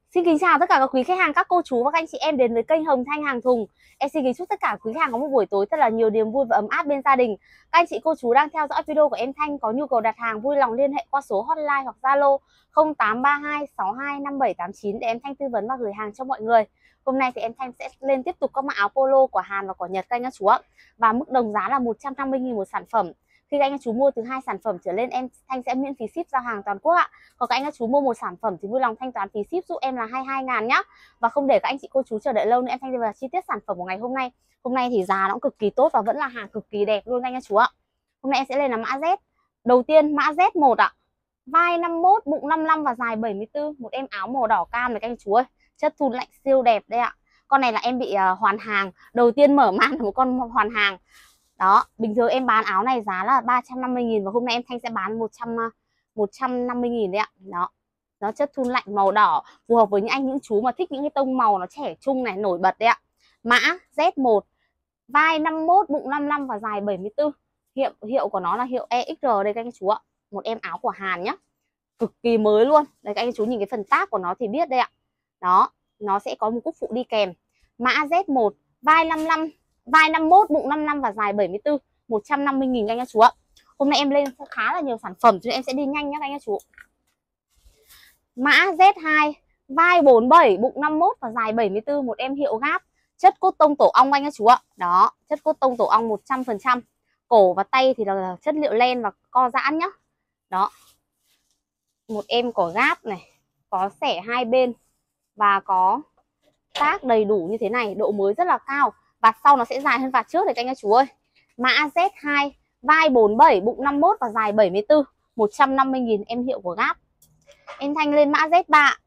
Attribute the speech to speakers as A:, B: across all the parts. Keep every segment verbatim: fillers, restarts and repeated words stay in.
A: Xin kính chào tất cả các quý khách hàng, các cô chú và các anh chị em đến với kênh Hồng Thanh Hàng Thùng. Em xin kính chúc tất cả quý khách hàng có một buổi tối thật là nhiều niềm vui và ấm áp bên gia đình. Các anh chị cô chú đang theo dõi video của em Thanh có nhu cầu đặt hàng vui lòng liên hệ qua số hotline hoặc Zalo không tám ba hai sáu hai năm bảy tám chín để em Thanh tư vấn và gửi hàng cho mọi người. Hôm nay thì em Thanh sẽ lên tiếp tục các mã áo polo của Hàn và của Nhật các anh chú ạ. Và mức đồng giá là một trăm năm mươi nghìn một sản phẩm. Khi các anh chú mua từ hai sản phẩm trở lên, em Thanh sẽ miễn phí ship giao hàng toàn quốc ạ. Còn các anh chú mua một sản phẩm thì vui lòng thanh toán phí ship giúp em là hai mươi hai ngàn nhá. Và không để các anh chị cô chú chờ đợi lâu nữa, em Thanh đi vào chi tiết sản phẩm của ngày hôm nay. Hôm nay thì giá nó cũng cực kỳ tốt và vẫn là hàng cực kỳ đẹp luôn anh chú ạ. Hôm nay em sẽ lên là mã Z. Đầu tiên mã Z một ạ. Vai năm mươi mốt, bụng năm mươi lăm và dài bảy mươi tư. Một em áo màu đỏ cam này các anh chú ơi. Chất thun lạnh siêu đẹp đây ạ. Con này là em bị uh, hoàn hàng. Đầu tiên mở màn là một con hoàn hàng. Đó, bình thường em bán áo này giá là ba trăm năm mươi nghìn và hôm nay em Thanh sẽ bán một trăm một trăm năm mươi nghìn đấy ạ. Đó. Nó chất thun lạnh màu đỏ, phù hợp với những anh những chú mà thích những cái tông màu nó trẻ trung này, nổi bật đấy ạ. Mã Z một, vai năm mươi mốt, bụng năm mươi lăm và dài bảy mươi tư. Hiệu hiệu của nó là hiệu E X R đây các anh chú ạ. Một em áo của Hàn nhá. Cực kỳ mới luôn. Đây các anh chú nhìn cái phần tác của nó thì biết đây ạ. Đó, nó sẽ có một cúc phụ đi kèm. Mã Z một, vai năm mươi lăm, vai năm mươi mốt, bụng năm mươi lăm và dài bảy mươi tư, một trăm năm mươi nghìn các anh chú ạ. Hôm nay em lên khá là nhiều sản phẩm cho nên em sẽ đi nhanh nhá các anh chú. Mã Z hai, vai bốn mươi bảy, bụng năm mươi mốt và dài bảy mươi tư, một em hiệu Gap. Chất cốt tông tổ ong anh các chú ạ. Đó, chất cốt tông tổ ong một trăm phần trăm. Cổ và tay thì là chất liệu len và co giãn nhá. Đó. Một em có Gap này, có xẻ hai bên và có tác đầy đủ như thế này, độ mới rất là cao. Vạt sau nó sẽ dài hơn vạt trước này các anh chú ơi. Mã Z hai, vai bốn mươi bảy, bụng năm mươi mốt và dài bảy mươi tư, một trăm năm mươi nghìn, em hiệu của Gap. Em Thanh lên mã Z ba.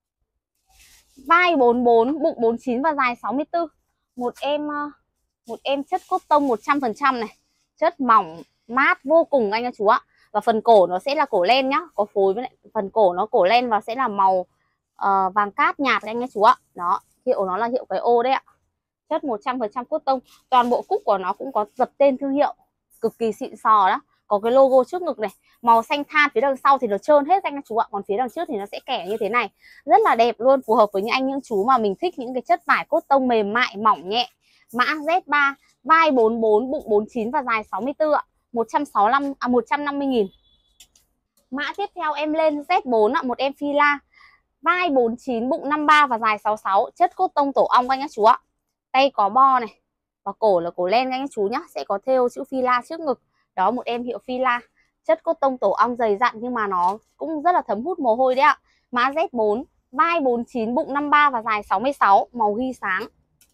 A: Vai bốn mươi bốn, bụng bốn mươi chín và dài sáu mươi tư. Một em một em chất cốt tông một trăm phần trăm này. Chất mỏng, mát vô cùng anh chú ạ. Và phần cổ nó sẽ là cổ len nhá, có phối với lại phần cổ nó cổ len và sẽ là màu uh, vàng cát nhạt anh chú ạ. Đó, hiệu nó là hiệu cái ô đấy ạ. Chất một trăm phần trăm cốt tông, toàn bộ cúc của nó cũng có dập tên thương hiệu, cực kỳ xịn sò đó. Có cái logo trước ngực này, màu xanh than, phía đằng sau thì nó trơn hết anh chú ạ, còn phía đằng trước thì nó sẽ kẻ như thế này, rất là đẹp luôn, phù hợp với những anh những chú mà mình thích những cái chất vải cốt tông mềm mại mỏng nhẹ. Mã Z ba, vai bốn mươi bốn, bụng bốn mươi chín và dài sáu mươi tư ạ, một trăm sáu mươi lăm à một trăm năm mươi nghìn. Mã tiếp theo em lên Z bốn ạ, một em Fila, vai bốn mươi chín, bụng năm mươi ba và dài sáu mươi sáu, chất cốt tông tổ ong anh các chú ạ. Tay có bo này và cổ là cổ len anh chú nhá, sẽ có thêu chữ Fila trước ngực. Đó, một em hiệu Fila, chất cốt tông tổ ong dày dặn nhưng mà nó cũng rất là thấm hút mồ hôi đấy ạ. Mã Z bốn, vai bốn mươi chín, bụng năm mươi ba và dài sáu mươi sáu, màu ghi sáng.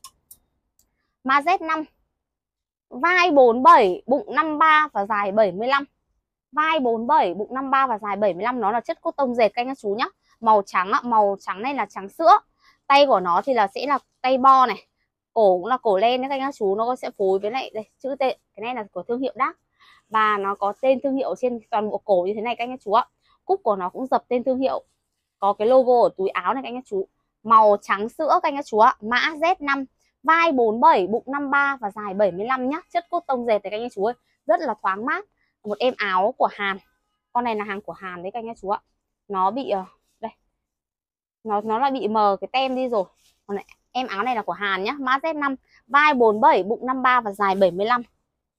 A: Mã Z năm, vai bốn mươi bảy, bụng năm mươi ba và dài bảy mươi lăm. Vai bốn mươi bảy, bụng năm mươi ba và dài bảy mươi lăm, nó là chất cốt tông dệt các anh chú nhá. Màu trắng ạ, màu trắng này là trắng sữa. Tay của nó thì là sẽ là tay bo này. Cổ cũng là cổ len các anh chú, nó sẽ phối với lại đây chữ tên, cái này là của thương hiệu Đắc và nó có tên thương hiệu trên toàn bộ cổ như thế này các anh chú ạ. Cúc của nó cũng dập tên thương hiệu, có cái logo ở túi áo này các anh chú, màu trắng sữa các anh chú ạ. Mã Z năm, vai bốn mươi bảy, bụng năm mươi ba và dài bảy mươi lăm nhá, chất cốt tông dệt này các anh chú ơi, rất là thoáng mát. Một em áo của Hàn, con này là hàng của Hàn đấy các anh chú ạ. Nó bị đây, nó nó lại bị mờ cái tem đi rồi. Còn này, em áo này là của Hàn nhá. Mã Z năm, vai bốn mươi bảy, bụng năm mươi ba và dài bảy mươi lăm.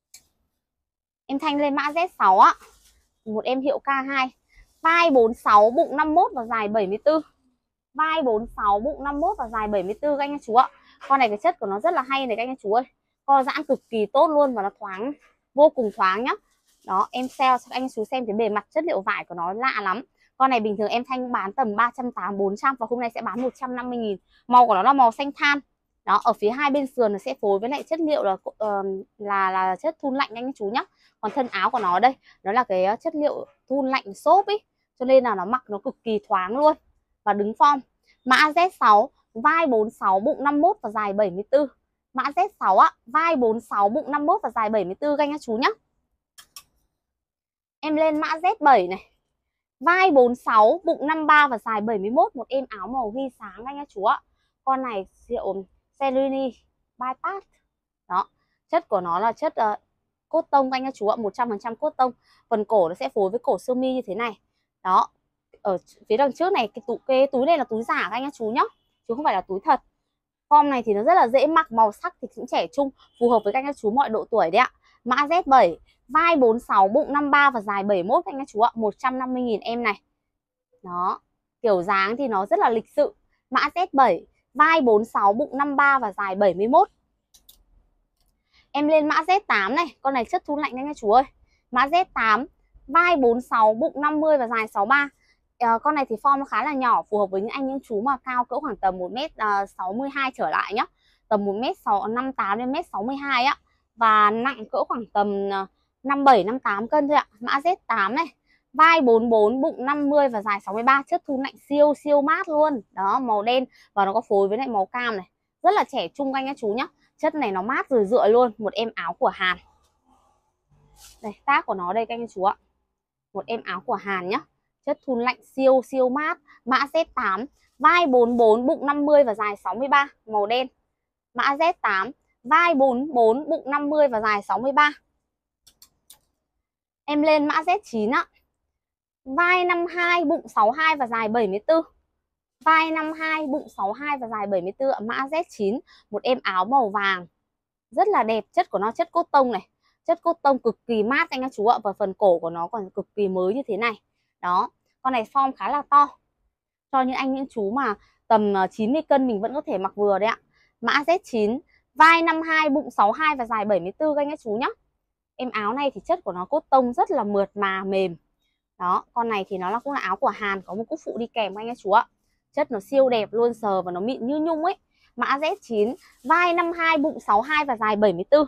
A: Em Thanh lên mã Z sáu á, một em hiệu K hai, vai bốn mươi sáu, bụng năm mươi mốt và dài bảy mươi tư. Vai bốn mươi sáu, bụng năm mươi mốt và dài bảy mươi tư các anh chú ạ. Con này cái chất của nó rất là hay này các anh chú ơi, co giãn cực kỳ tốt luôn và nó thoáng, vô cùng thoáng nhá. Đó, em sale cho anh chú xem cái bề mặt chất liệu vải của nó lạ lắm. Con này bình thường em Thanh bán tầm ba trăm tám mươi, bốn trăm và hôm nay sẽ bán một trăm năm mươi nghìn. Màu của nó là màu xanh than. Đó, ở phía hai bên sườn nó sẽ phối với lại chất liệu là uh, là là chất thun lạnh anh chú nhá. Còn thân áo của nó đây, nó là cái chất liệu thun lạnh xốp ấy, cho nên là nó mặc nó cực kỳ thoáng luôn và đứng form. Mã Z sáu, vai bốn mươi sáu, bụng năm mươi mốt và dài bảy mươi tư. Mã Z sáu ạ, vai bốn mươi sáu, bụng năm mươi mốt và dài bảy mươi tư các anh chú nhá. Em lên mã Z bảy này, vai bốn mươi sáu, bụng năm mươi ba và dài bảy mươi mốt, một em áo màu ghi sáng anh chú ạ. Con này hiệu Cerini Bypass. Đó, chất của nó là chất uh, cốt tông anh chú ạ, một trăm phần trăm cốt tông. Phần cổ nó sẽ phối với cổ sơ mi như thế này. Đó, ở phía đằng trước này, cái túi cái túi này là túi giả các anh các chú nhá, chứ không phải là túi thật. Form này thì nó rất là dễ mặc, màu sắc thì cũng trẻ trung, phù hợp với các anh các chú mọi độ tuổi đấy ạ. Mã Z bảy, vai bốn mươi sáu, bụng năm mươi ba và dài bảy mươi mốt các anh các chú ạ, một trăm năm mươi nghìn em này. Đó, kiểu dáng thì nó rất là lịch sự. Mã Z bảy, vai bốn mươi sáu, bụng năm mươi ba và dài bảy mươi mốt. Em lên mã Z tám này, con này chất thun lạnh anh các chú ơi. Mã Z tám, vai bốn mươi sáu, bụng năm mươi và dài sáu mươi ba. À, con này thì form nó khá là nhỏ, phù hợp với những anh những chú mà cao cỡ khoảng tầm một mét sáu mươi hai trở lại nhá. Tầm một mét năm mươi tám đến một mét sáu mươi hai á, và nặng cỡ khoảng tầm năm mươi bảy năm mươi tám cân thôi ạ. Mã Z tám này, vai bốn mươi bốn, bụng năm mươi và dài sáu mươi ba, chất thun lạnh siêu siêu mát luôn. Đó, màu đen và nó có phối với lại màu cam này. Rất là trẻ trung anh các chú nhá. Chất này nó mát rồi dựa luôn, một em áo của Hàn. Đây, tag của nó đây các anh chú ạ. Một em áo của Hàn nhá. Chất thun lạnh siêu siêu mát. Mã Z tám, vai bốn mươi bốn, bụng năm mươi và dài sáu mươi ba, màu đen. Mã Z tám, vai bốn mươi bốn, bụng năm mươi và dài sáu mươi ba. Em lên mã Z chín ạ. Vai năm mươi hai, bụng sáu mươi hai và dài bảy mươi tư. Vai năm mươi hai, bụng sáu mươi hai và dài bảy mươi tư, mã Z chín, một em áo màu vàng. Rất là đẹp, chất của nó chất cốt tông này. Chất cốt tông cực kỳ mát anh các chú ạ, và phần cổ của nó còn cực kỳ mới như thế này. Đó, con này form khá là to. Cho những anh những chú mà tầm chín mươi cân mình vẫn có thể mặc vừa đấy ạ. Mã Z chín, vai năm mươi hai, bụng sáu mươi hai và dài bảy mươi tư anh các chú nhá. Em áo này thì chất của nó cốt tông rất là mượt mà mềm. Đó, con này thì nó là cũng là áo của Hàn, có một cúc phụ đi kèm anh các chú ạ. Chất nó siêu đẹp luôn, sờ và nó mịn như nhung ấy. Mã Z chín, vai năm mươi hai, bụng sáu mươi hai và dài bảy mươi tư.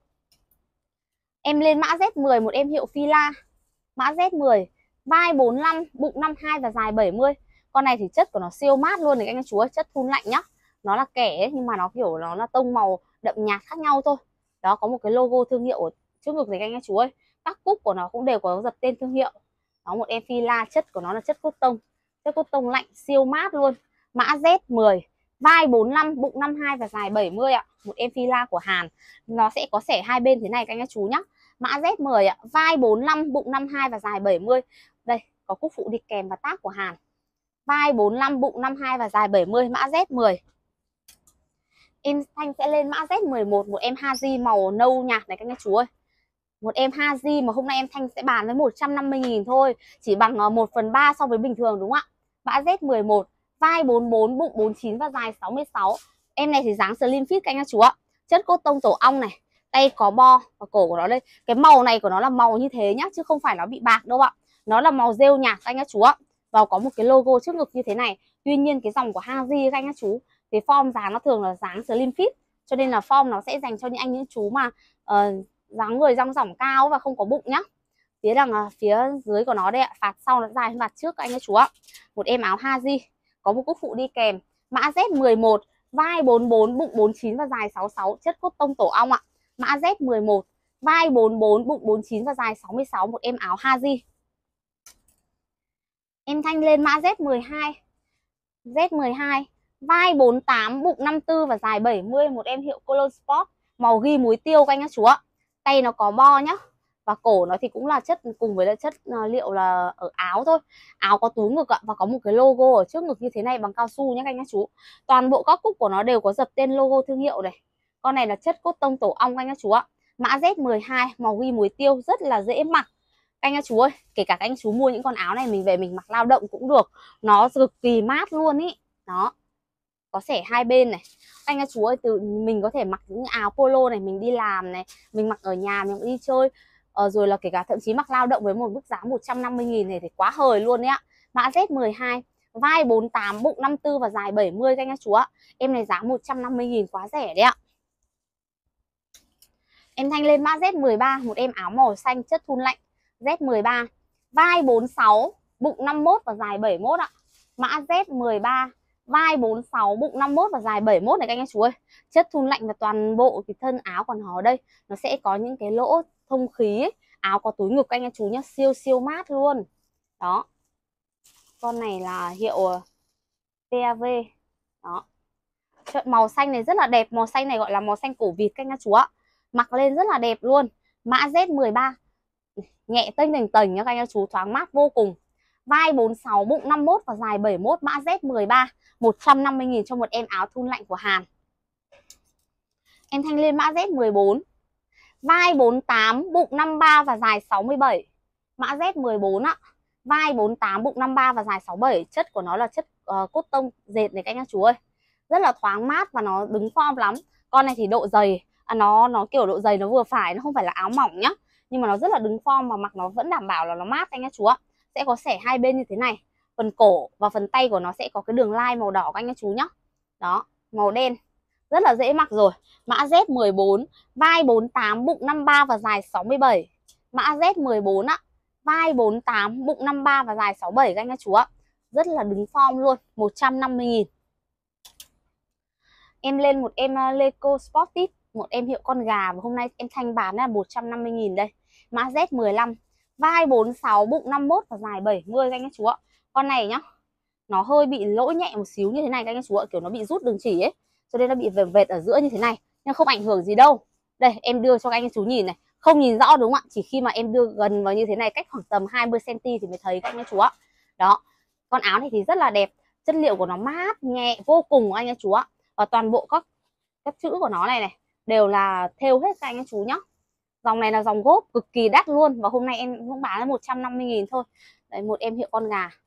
A: Em lên mã Z mười, một em hiệu Fila. Mã Z mười, vai bốn mươi lăm, bụng năm mươi hai và dài bảy mươi. Con này thì chất của nó siêu mát luôn đấy anh chú ơi, chất thun lạnh nhá. Nó là kẻ ấy, nhưng mà nó kiểu nó là tông màu đậm nhạt khác nhau thôi. Đó, có một cái logo thương hiệu ở trước ngực này anh chú ơi. Các cúc của nó cũng đều có dập tên thương hiệu. Đó, một em Fila, chất của nó là chất cốt tông. Chất cốt tông lạnh siêu mát luôn. Mã Z mười, vai bốn mươi lăm, bụng năm mươi hai và dài bảy mươi ạ. Một em Fila của Hàn. Nó sẽ có xẻ hai bên thế này các anh chú nhá. Mã Z mười ạ, vai bốn mươi lăm, bụng năm mươi hai và dài bảy mươi. Đây, có cúc phụ đi kèm và tag của Hàn. Vai bốn mươi lăm, bụng năm mươi hai và dài bảy mươi, mã Z mười. Em Thanh sẽ lên mã Z mười một, một em Haji màu nâu nhạt này các anh chú ơi. Một em Haji mà hôm nay em Thanh sẽ bán với một trăm năm mươi nghìn thôi, chỉ bằng một phần ba so với bình thường đúng không ạ? Mã Z mười một, vai bốn mươi bốn, bụng bốn mươi chín và dài sáu mươi sáu. Em này thì dáng slim fit các anh chú ạ. Chất cốt tông tổ ong này, tay có bo và cổ của nó đây. Cái màu này của nó là màu như thế nhá, chứ không phải nó bị bạc đâu ạ. Nó là màu rêu nhạt các anh chú ạ. Và có một cái logo trước ngực như thế này. Tuy nhiên cái dòng của Haji các anh chú, cái form dáng nó thường là dáng slim fit, cho nên là form nó sẽ dành cho những anh những chú mà uh, dáng người dang dỏng cao và không có bụng nhá. Phía đằng phía dưới của nó đây ạ, vạt sau nó dài hơn vạt trước các anh chú ạ. Một em áo Haji, có một cúc phụ đi kèm. Mã Z mười một, vai bốn mươi bốn, bụng bốn mươi chín và dài sáu mươi sáu, chất cốt tông tổ ong ạ. Mã Z mười một, vai bốn mươi bốn, bụng bốn mươi chín và dài sáu mươi sáu, một em áo Haji. Em Thanh lên mã Z mười hai. Z mười hai, vai bốn mươi tám, bụng năm mươi tư và dài bảy mươi, một em hiệu Color Sport, màu ghi muối tiêu các anh các chú ạ. Tay nó có bo nhá. Và cổ nó thì cũng là chất cùng với lại chất liệu là ở áo thôi. Áo có túi ngực ạ, và có một cái logo ở trước ngực như thế này bằng cao su nhé các anh các chú. Toàn bộ các cúc của nó đều có dập tên logo thương hiệu này. Con này là chất cốt tông tổ ong các anh các chú ạ. Mã Z mười hai, màu ghi muối tiêu, rất là dễ mặc. Các anh các chú ơi, kể cả các anh chú mua những con áo này mình về mình mặc lao động cũng được. Nó cực kỳ mát luôn ý. Đó, có xẻ hai bên này. Anh các chú ơi, từ mình có thể mặc những áo polo này, mình đi làm này, mình mặc ở nhà, mình đi chơi, ờ, rồi là kể cả thậm chí mặc lao động với một mức giá một trăm năm mươi nghìn này thì quá hời luôn đấy ạ. Mã Z mười hai, vai bốn mươi tám, bụng năm mươi tư và dài bảy mươi các anh các chú ạ. Em này giá một trăm năm mươi nghìn quá rẻ đấy ạ. Em Thanh lên mã Z mười ba, một em áo màu xanh chất thun lạnh. Z mười ba, vai bốn mươi sáu, bụng năm mươi mốt và dài bảy mươi mốt ạ. Mã Z mười ba, vai bốn mươi sáu, bụng năm mươi mốt và dài bảy mươi mốt này các anh chú ơi. Chất thun lạnh và toàn bộ cái thân áo của nó đây, nó sẽ có những cái lỗ thông khí ấy. Áo có túi ngực các anh chú nhá, siêu siêu mát luôn. Đó. Con này là hiệu pê a vê. Đó. Màu xanh này rất là đẹp, màu xanh này gọi là màu xanh cổ vịt các anh chú ạ. Mặc lên rất là đẹp luôn. Mã Z mười ba, nhẹ tênh tềnh tềnh nha các anh chú, thoáng mát vô cùng. vai bốn sáu, bụng năm mốt và dài bảy mốt, mã Z mười ba, một trăm năm mươi nghìn cho một em áo thun lạnh của Hàn. Em Thanh lên mã Z mười bốn, vai bốn tám, bụng năm ba và dài sáu mươi bảy, mã Z mười bốn ạ. Vai bốn tám, bụng năm ba và dài sáu mươi bảy, chất của nó là chất uh, cốt tông dệt này các anh chú ơi. Rất là thoáng mát và nó đứng form lắm. Con này thì độ dày à, nó nó kiểu độ dày nó vừa phải, nó không phải là áo mỏng nhá, nhưng mà nó rất là đứng form và mặc nó vẫn đảm bảo là nó mát anh chú ạ. Sẽ có xẻ hai bên như thế này. Phần cổ và phần tay của nó sẽ có cái đường line màu đỏ các anh chú nhá. Đó, màu đen. Rất là dễ mặc rồi. Mã Z mười bốn, vai bốn tám, bụng năm ba và dài sáu mươi bảy. Mã Z mười bốn ạ. Vai bốn tám, bụng năm ba và dài sáu mươi bảy các anh chú ạ. Rất là đứng form luôn, một trăm năm mươi nghìn. Em lên một em uh, Leco Sportive, một em hiệu con gà, và hôm nay em Thanh bán là một trăm năm mươi nghìn đây. Mã Z mười lăm, vai bốn sáu, bụng năm mốt và dài bảy mươi các anh chú ạ. Con này nhá, nó hơi bị lỗi nhẹ một xíu như thế này các anh chú ạ, kiểu nó bị rút đường chỉ ấy, cho nên nó bị vệt vệt ở giữa như thế này, nhưng không ảnh hưởng gì đâu. Đây em đưa cho các anh chú nhìn này, không nhìn rõ đúng không ạ, chỉ khi mà em đưa gần vào như thế này, cách khoảng tầm hai mươi xăng ti mét thì mới thấy các anh chú ạ. Đó, con áo này thì rất là đẹp, chất liệu của nó mát nhẹ vô cùng anh chú ạ. Và toàn bộ các các chữ của nó này này đều là thêu hết các anh chú nhá. Dòng này là dòng gốp cực kỳ đắt luôn, và hôm nay em cũng bán là một trăm năm mươi nghìn thôi. Đấy, một em hiệu con gà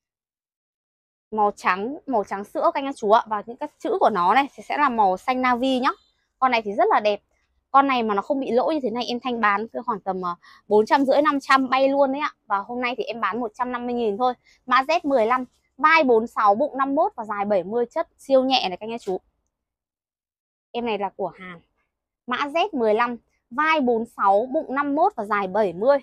A: màu trắng, màu trắng sữa các anh chú ạ, và những các chữ của nó này thì sẽ là màu xanh navy nhá. Con này thì rất là đẹp. Con này mà nó không bị lỗi như thế này em Thanh bán khoảng tầm bốn trăm rưỡi năm trăm bay luôn đấy ạ. Và hôm nay thì em bán một trăm năm mươi nghìn thôi. Mã Z mười lăm, vai bốn sáu, bụng năm mốt và dài bảy mươi, chất siêu nhẹ này các anh chú. Em này là của Hàn. Mã Z mười lăm, vai bốn sáu, bụng năm mốt và dài bảy mươi.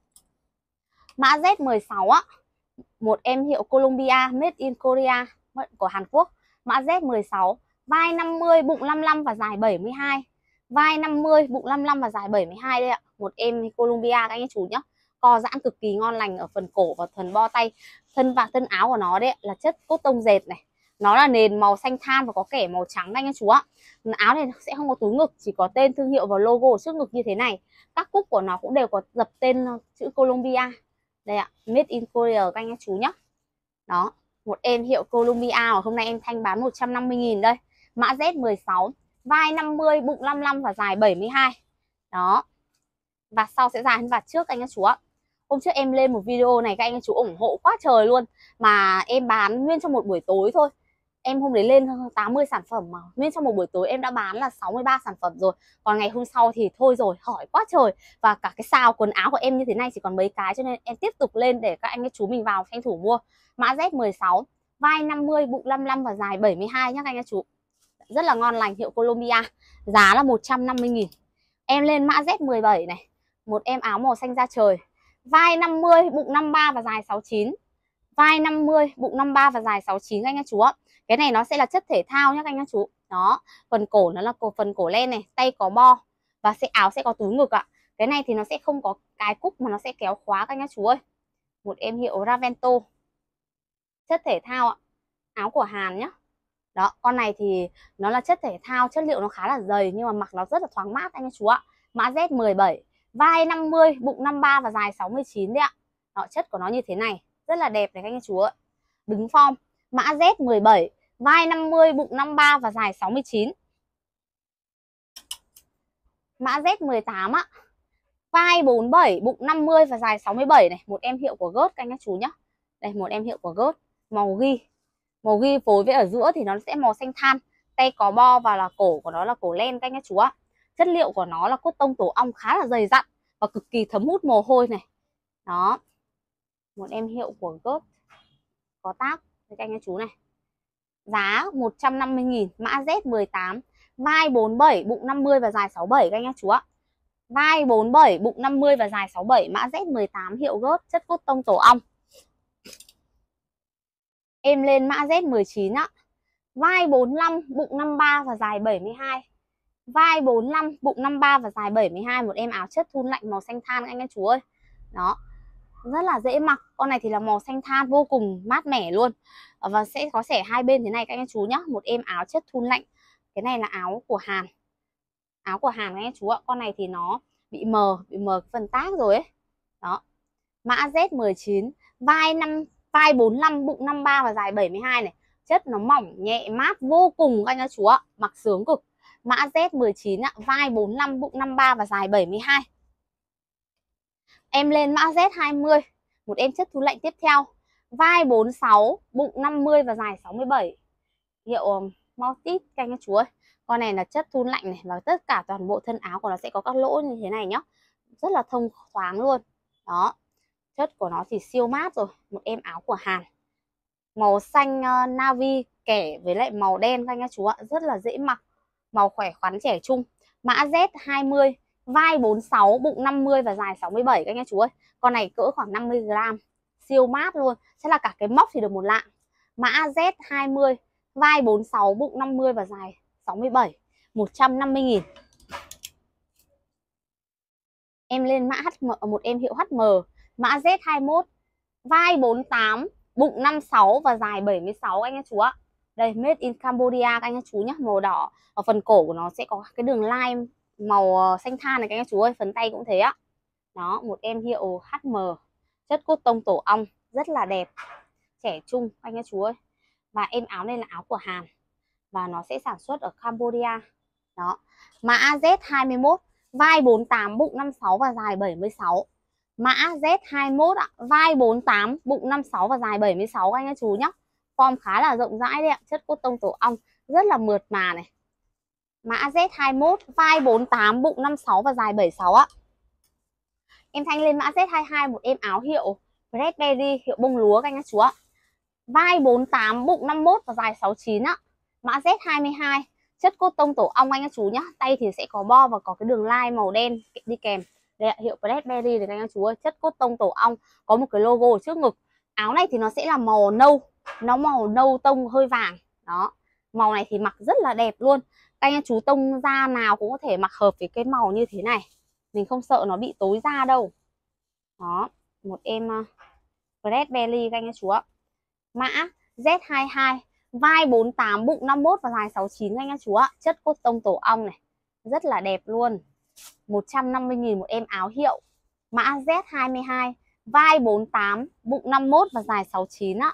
A: Mã Z mười sáu á, một em hiệu Columbia made in Korea của Hàn Quốc. Mã Z mười sáu, vai năm mươi, bụng năm mươi lăm và dài bảy mươi hai. Vai năm mươi, bụng năm mươi lăm và dài bảy mươi hai đây ạ. Một em Columbia các anh chú nhé. Co giãn cực kỳ ngon lành ở phần cổ và phần bo tay. Thân và thân áo của nó đấy là chất cốt tông dệt này. Nó là nền màu xanh than và có kẻ màu trắng anh chú ạ. Áo này sẽ không có túi ngực, chỉ có tên thương hiệu và logo trước ngực như thế này. Các cúc của nó cũng đều có dập tên chữ Columbia. Đây ạ, made in Korea các anh chú nhé. Đó, một em hiệu Columbia mà hôm nay em Thanh bán một trăm năm mươi nghìn đây. Mã Z mười sáu, vai năm mươi, bụng năm mươi lăm và dài bảy mươi hai. Đó. Và sau sẽ dài hơn vạt trước anh chú ạ. Hôm trước em lên một video này các anh chú ủng hộ quá trời luôn, mà em bán nguyên trong một buổi tối thôi. Em hôm đấy lên tám mươi sản phẩm mà nguyên trong một buổi tối em đã bán là sáu mươi ba sản phẩm rồi. Còn ngày hôm sau thì thôi rồi, hỏi quá trời. Và cả cái xào quần áo của em như thế này chỉ còn mấy cái, cho nên em tiếp tục lên để các anh chú mình vào tranh thủ mua. Mã Z mười sáu, vai năm mươi, bụng năm mươi lăm và dài bảy mươi hai nhá các anh chú. Rất là ngon lành, hiệu Columbia. Giá là một trăm năm mươi nghìn. Em lên mã Z mười bảy này, một em áo màu xanh da trời. Vai năm mươi, bụng năm mươi ba và dài sáu mươi chín. Vai năm mươi, bụng năm mươi ba và dài sáu mươi chín các anh chú ạ. Cái này nó sẽ là chất thể thao nhá các anh chú. Đó, phần cổ nó là cổ phần cổ len này, tay có bo và sẽ áo sẽ có túi ngực ạ. Cái này thì nó sẽ không có cái cúc mà nó sẽ kéo khóa các anh chú ơi. Một em hiệu Ravento. Chất thể thao ạ. Áo của Hàn nhá. Đó, con này thì nó là chất thể thao, chất liệu nó khá là dày nhưng mà mặc nó rất là thoáng mát anh chú ạ. Mã Z mười bảy, vai năm mươi, bụng năm mươi ba và dài sáu mươi chín đấy ạ. Đó, chất của nó như thế này, rất là đẹp này các anh chú ạ. Đứng form. Mã Z mười bảy, vai năm mươi, bụng năm mươi ba và dài sáu mươi chín. Mã Z mười tám ạ. Vai bốn mươi bảy, bụng năm mươi và dài sáu mươi bảy này, một em hiệu của Gớt các anh chú nhá. Đây, một em hiệu của Gớt, màu ghi. Màu ghi phối với ở giữa thì nó sẽ màu xanh than, tay có bo và là cổ của nó là cổ len các anh chú ạ. Chất liệu của nó là cốt tông tổ ong khá là dày dặn và cực kỳ thấm hút mồ hôi này. Đó. Một em hiệu của Gớt có tác với các anh chú này. Giá một trăm năm mươi nghìn. Mã Z mười tám, vai bốn mươi bảy, bụng năm mươi và dài sáu mươi bảy các anh chú ạ. Vai bốn mươi bảy, bụng năm mươi và dài sáu mươi bảy, mã Z mười tám hiệu Gớt, chất cốt tông tổ ong. Em lên mã Z mười chín ạ. Vai bốn mươi lăm, bụng năm mươi ba và dài bảy mươi hai. Vai bốn mươi lăm, bụng năm mươi ba và dài bảy mươi hai, một em áo chất thun lạnh màu xanh than anh chú ơi. Đó. Rất là dễ mặc. Con này thì là màu xanh than vô cùng mát mẻ luôn. Và sẽ có xẻ hai bên thế này các anh chú nhá. Một em áo chất thun lạnh. Cái này là áo của Hàn. Áo của Hàn các anh chú ạ. Con này thì nó bị mờ, bị mờ phần tác rồi ấy. Đó. Mã Z mười chín, vai năm vai bốn mươi lăm, bụng năm mươi ba và dài bảy mươi hai này. Chất nó mỏng, nhẹ, mát vô cùng các anh các chú ạ, mặc sướng cực. Mã Z mười chín ạ, vai bốn mươi lăm, bụng năm mươi ba và dài bảy mươi hai. Em lên mã Z hai mươi, một em chất thun lạnh tiếp theo. Vai bốn mươi sáu, bụng năm mươi và dài sáu mươi bảy. Hiệu Maltese các anh các chú ơi. Con này là chất thun lạnh này, và tất cả toàn bộ thân áo của nó sẽ có các lỗ như thế này nhá. Rất là thông thoáng luôn. Đó. Chất của nó thì siêu mát rồi. Một em áo của Hàn. Màu xanh uh, navy kẻ với lại màu đen các anh các chú ạ, rất là dễ mặc. Màu khỏe khoắn trẻ trung. Mã Z hai mươi, vai bốn mươi sáu, bụng năm mươi và dài sáu mươi bảy các anh các chú ơi. Con này cỡ khoảng năm mươi gam. Siêu mát luôn. Sẽ là cả cái móc thì được một lạng. Mã Z hai mươi, vai bốn mươi sáu, bụng năm mươi và dài sáu mươi bảy, một trăm năm mươi nghìn. Em lên mã hát em, một em hiệu hát em. Mã Z hai mươi mốt, vai bốn mươi tám, bụng năm mươi sáu và dài bảy mươi sáu anh các chú ạ. Đây, made in Cambodia các anh các chú nhé, màu đỏ. Ở phần cổ của nó sẽ có cái đường line màu xanh than này các anh các chú ơi, phần tay cũng thế á. Đó, một em hiệu hát em, chất cốt tông tổ ong, rất là đẹp, trẻ trung anh các chú ơi. Và em áo này là áo của Hàn và nó sẽ sản xuất ở Cambodia. Đó. Mã Z hai mươi mốt, vai bốn mươi tám, bụng năm mươi sáu và dài bảy mươi sáu. Mã Z hai mươi mốt ạ, vai bốn mươi tám, bụng năm mươi sáu và dài bảy mươi sáu anh các chú nhé. Form khá là rộng rãi đấy ạ, chất cốt tông tổ ong, rất là mượt mà này. Mã Z hai mươi mốt, vai bốn mươi tám, bụng năm mươi sáu và dài bảy mươi sáu ạ. Em Thanh lên mã Z hai mươi hai, một em áo hiệu Redberry, hiệu bông lúa các anh các chú ạ. Vai bốn mươi tám, bụng năm mươi mốt và dài sáu mươi chín ạ. Mã Z hai mươi hai, chất cốt tông tổ ong anh các chú nhá. Tay thì sẽ có bo và có cái đường line màu đen đi kèm. Đây ạ, hiệu Redberry này anh các chú ơi, chất cốt tông tổ ong, có một cái logo ở trước ngực. Áo này thì nó sẽ là màu nâu, nó màu nâu tông hơi vàng. Đó, màu này thì mặc rất là đẹp luôn. Các anh chú tông da nào cũng có thể mặc hợp với cái màu như thế này. Mình không sợ nó bị tối da đâu. Đó, một em uh, Redberry các anh chú ạ. Mã Z hai mươi hai, vai bốn mươi tám, bụng năm mươi mốt và dài sáu mươi chín anh các chú ạ. Chất cốt tông tổ ong này, rất là đẹp luôn. một trăm năm mươi nghìn một em áo hiệu. Mã Z hai mươi hai, vai bốn mươi tám, bụng năm mươi mốt và dài sáu mươi chín ạ.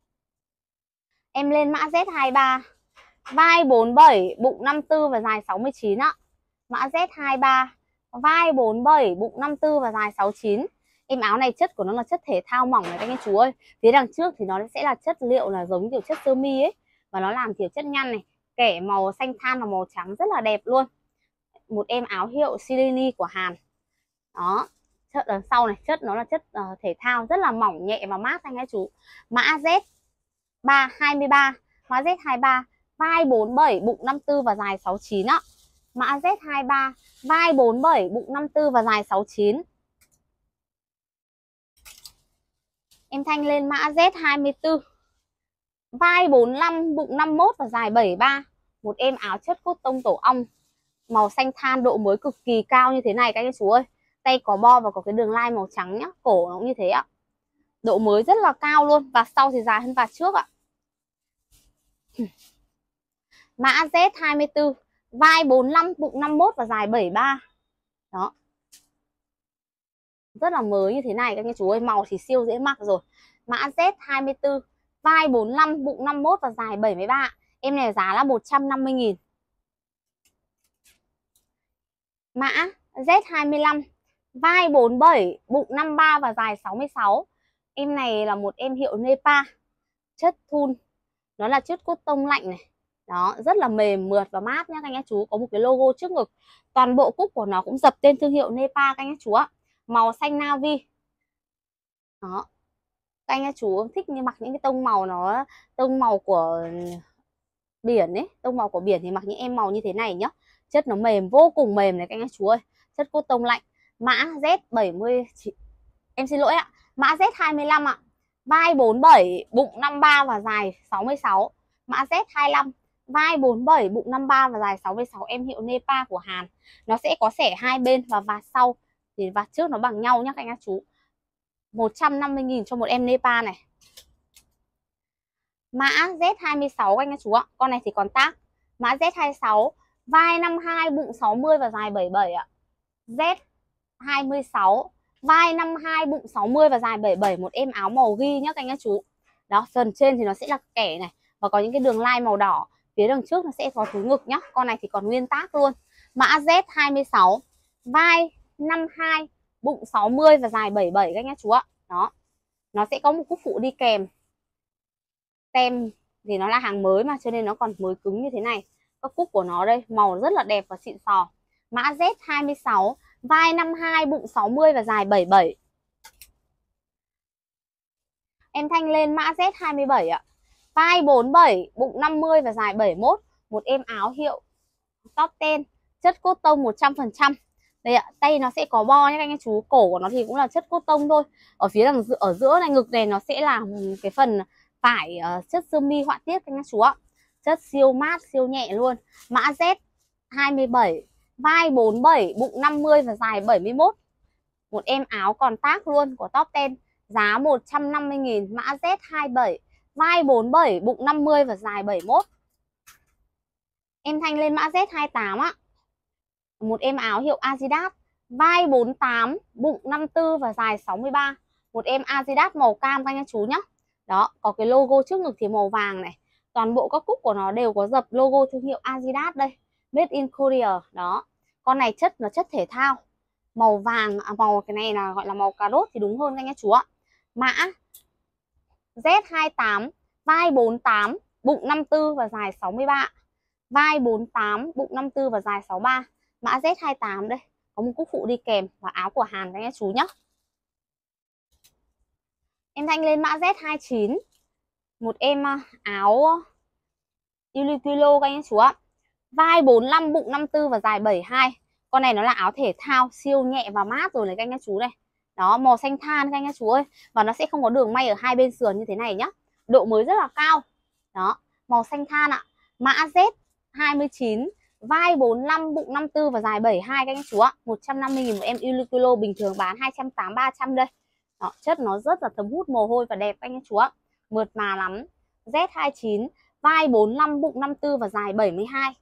A: Em lên mã Z hai mươi ba, vai bốn mươi bảy, bụng năm mươi tư và dài sáu mươi chín ạ. Mã Z hai mươi ba, vai bốn mươi bảy, bụng năm mươi tư và dài sáu mươi chín. Em áo này chất của nó là chất thể thao mỏng này các anh chú ơi. Phía đằng trước thì nó sẽ là chất liệu là giống kiểu chất sơ mi ấy, và nó làm kiểu chất nhăn này, kẻ màu xanh than và màu trắng rất là đẹp luôn. Một em áo hiệu Silini của Hàn. Đó, chất đằng sau này, chất nó là chất uh, thể thao rất là mỏng nhẹ và mát anh các chú. Mã Z hai mươi ba, mã Z hai mươi ba, vai bốn mươi bảy, bụng năm mươi tư và dài sáu mươi chín ạ. Mã Z hai mươi ba, vai bốn mươi bảy, bụng năm mươi tư và dài sáu mươi chín. Em Thanh lên mã Z hai mươi tư, vai bốn mươi lăm, bụng năm mươi mốt và dài bảy mươi ba. Một em áo chất cốt tông tổ ong, màu xanh than, độ mới cực kỳ cao như thế này các anh chú ơi. Tay có bo và có cái đường line màu trắng nhá, cổ nó cũng như thế ạ. Độ mới rất là cao luôn, và sau thì dài hơn vạt trước ạ. Mã Z hai mươi tư, vai bốn mươi lăm, bụng năm mươi mốt và dài bảy mươi ba. Đó, rất là mới như thế này các anh chú ơi, màu thì siêu dễ mặc rồi. Mã Z hai mươi tư, vai bốn mươi lăm, bụng năm mươi mốt và dài bảy mươi ba. Em này giá là một trăm năm mươi nghìn. Mã Z hai mươi lăm, vai bốn mươi bảy, bụng năm mươi ba và dài sáu mươi sáu. Em này là một em hiệu Nepa, chất thun, nó là chất cốt tông lạnh này. Đó, rất là mềm, mượt và mát nhá các anh chú. Có một cái logo trước ngực. Toàn bộ cúc của nó cũng dập tên thương hiệu Nepa các anh chú ạ. Màu xanh navy. Đó, các anh chú thích như mặc những cái tông màu nó tông màu của biển ấy, tông màu của biển thì mặc những em màu như thế này nhá. Chất nó mềm, vô cùng mềm này các anh chú ơi, chất cốt tông lạnh. Mã Z bảy mươi, em xin lỗi ạ, mã Z hai mươi lăm ạ, vai bốn mươi bảy, bụng năm mươi ba và dài sáu mươi sáu. Mã Z hai mươi lăm, vai bốn mươi bảy, bụng năm mươi ba và dài sáu mươi sáu, em hiệu Nepa của Hàn. Nó sẽ có xẻ hai bên và vạt sau thì vạt trước nó bằng nhau nhá các anh chú. một trăm năm mươi nghìn cho một em Nepa này. Mã Z hai mươi sáu anh chú ạ. Con này thì còn tác. Mã Z hai mươi sáu, vai năm mươi hai, bụng sáu mươi và dài bảy mươi bảy ạ. Z hai mươi sáu, vai năm hai, bụng sáu mươi và dài bảy mươi bảy, một em áo màu ghi nhá các anh các chú. Đó, phần trên thì nó sẽ là kẻ này và có những cái đường line màu đỏ. Phía đằng trước nó sẽ có túi ngực nhá. Con này thì còn nguyên tác luôn. Mã Z hai mươi sáu, vai năm hai, bụng sáu mươi và dài bảy mươi bảy các anh các chú ạ. Đó. Nó sẽ có một cúc phụ đi kèm. Tem thì nó là hàng mới mà cho nên nó còn mới cứng như thế này. Các cúc của nó đây màu rất là đẹp và xịn sò. Mã Z hai mươi sáu, vai năm hai, bụng sáu mươi và dài bảy mươi bảy. Em Thanh lên mã Z hai mươi bảy ạ. Vai bốn mươi bảy, bụng năm mươi và dài bảy mươi mốt. Một em áo hiệu top mười, chất cốt tông một trăm phần trăm. Đây ạ, tay nó sẽ có bo nhé các anh chú. Cổ của nó thì cũng là chất cốt tông thôi. Ở phía đằng giữa, ở giữa này, ngực này nó sẽ là cái phần vải uh, chất sơ mi họa tiết các anh chú ạ. Chất siêu mát, siêu nhẹ luôn. Mã Z hai mươi bảy, vai bốn mươi bảy, bụng năm mươi và dài bảy mươi mốt. Một em áo còn tác luôn của top mười. Giá một trăm năm mươi nghìn. Mã Z hai mươi bảy, vai bốn mươi bảy, bụng năm mươi và dài bảy mươi mốt. Em Thanh lên mã Z hai mươi tám ạ. Một em áo hiệu Adidas, vai bốn mươi tám, bụng năm mươi tư và dài sáu mươi ba. Một em Adidas màu cam các anh chú nhé. Đó, có cái logo trước ngực thì màu vàng này. Toàn bộ các cúc của nó đều có dập logo thương hiệu Adidas đây. Made in Korea. Đó. Con này chất là chất thể thao. Màu vàng, à, màu cái này là gọi là màu cà rốt thì đúng hơn các anh chú ạ. Mã Z hai mươi tám, vai bốn mươi tám, bụng năm mươi tư và dài sáu mươi ba. Vai bốn mươi tám, bụng năm mươi tư và dài sáu mươi ba. Mã Z hai mươi tám đây. Có một cúc phụ đi kèm và áo của Hàn các anh chú nhé. Em Thanh lên mã Z hai mươi chín. Một em áo Uniqlo các anh chú ạ. Vai bốn mươi lăm, bụng năm mươi tư và dài bảy mươi hai. Con này nó là áo thể thao siêu nhẹ và mát rồi này các anh chú này. Đó, màu xanh than các anh chú ơi. Và nó sẽ không có đường may ở hai bên sườn như thế này nhá. Độ mới rất là cao. Đó, màu xanh than ạ. Mã Z hai mươi chín, vai bốn mươi lăm, bụng năm mươi tư và dài bảy mươi hai các anh chú ạ. một trăm năm mươi nghìn một em Uniqlo, bình thường bán hai trăm tám mươi, ba trăm đây. Đó, chất nó rất là thấm hút mồ hôi và đẹp các anh chú ạ. Mượt mà lắm. Z hai mươi chín, vai bốn mươi lăm, bụng năm mươi tư và dài bảy mươi hai.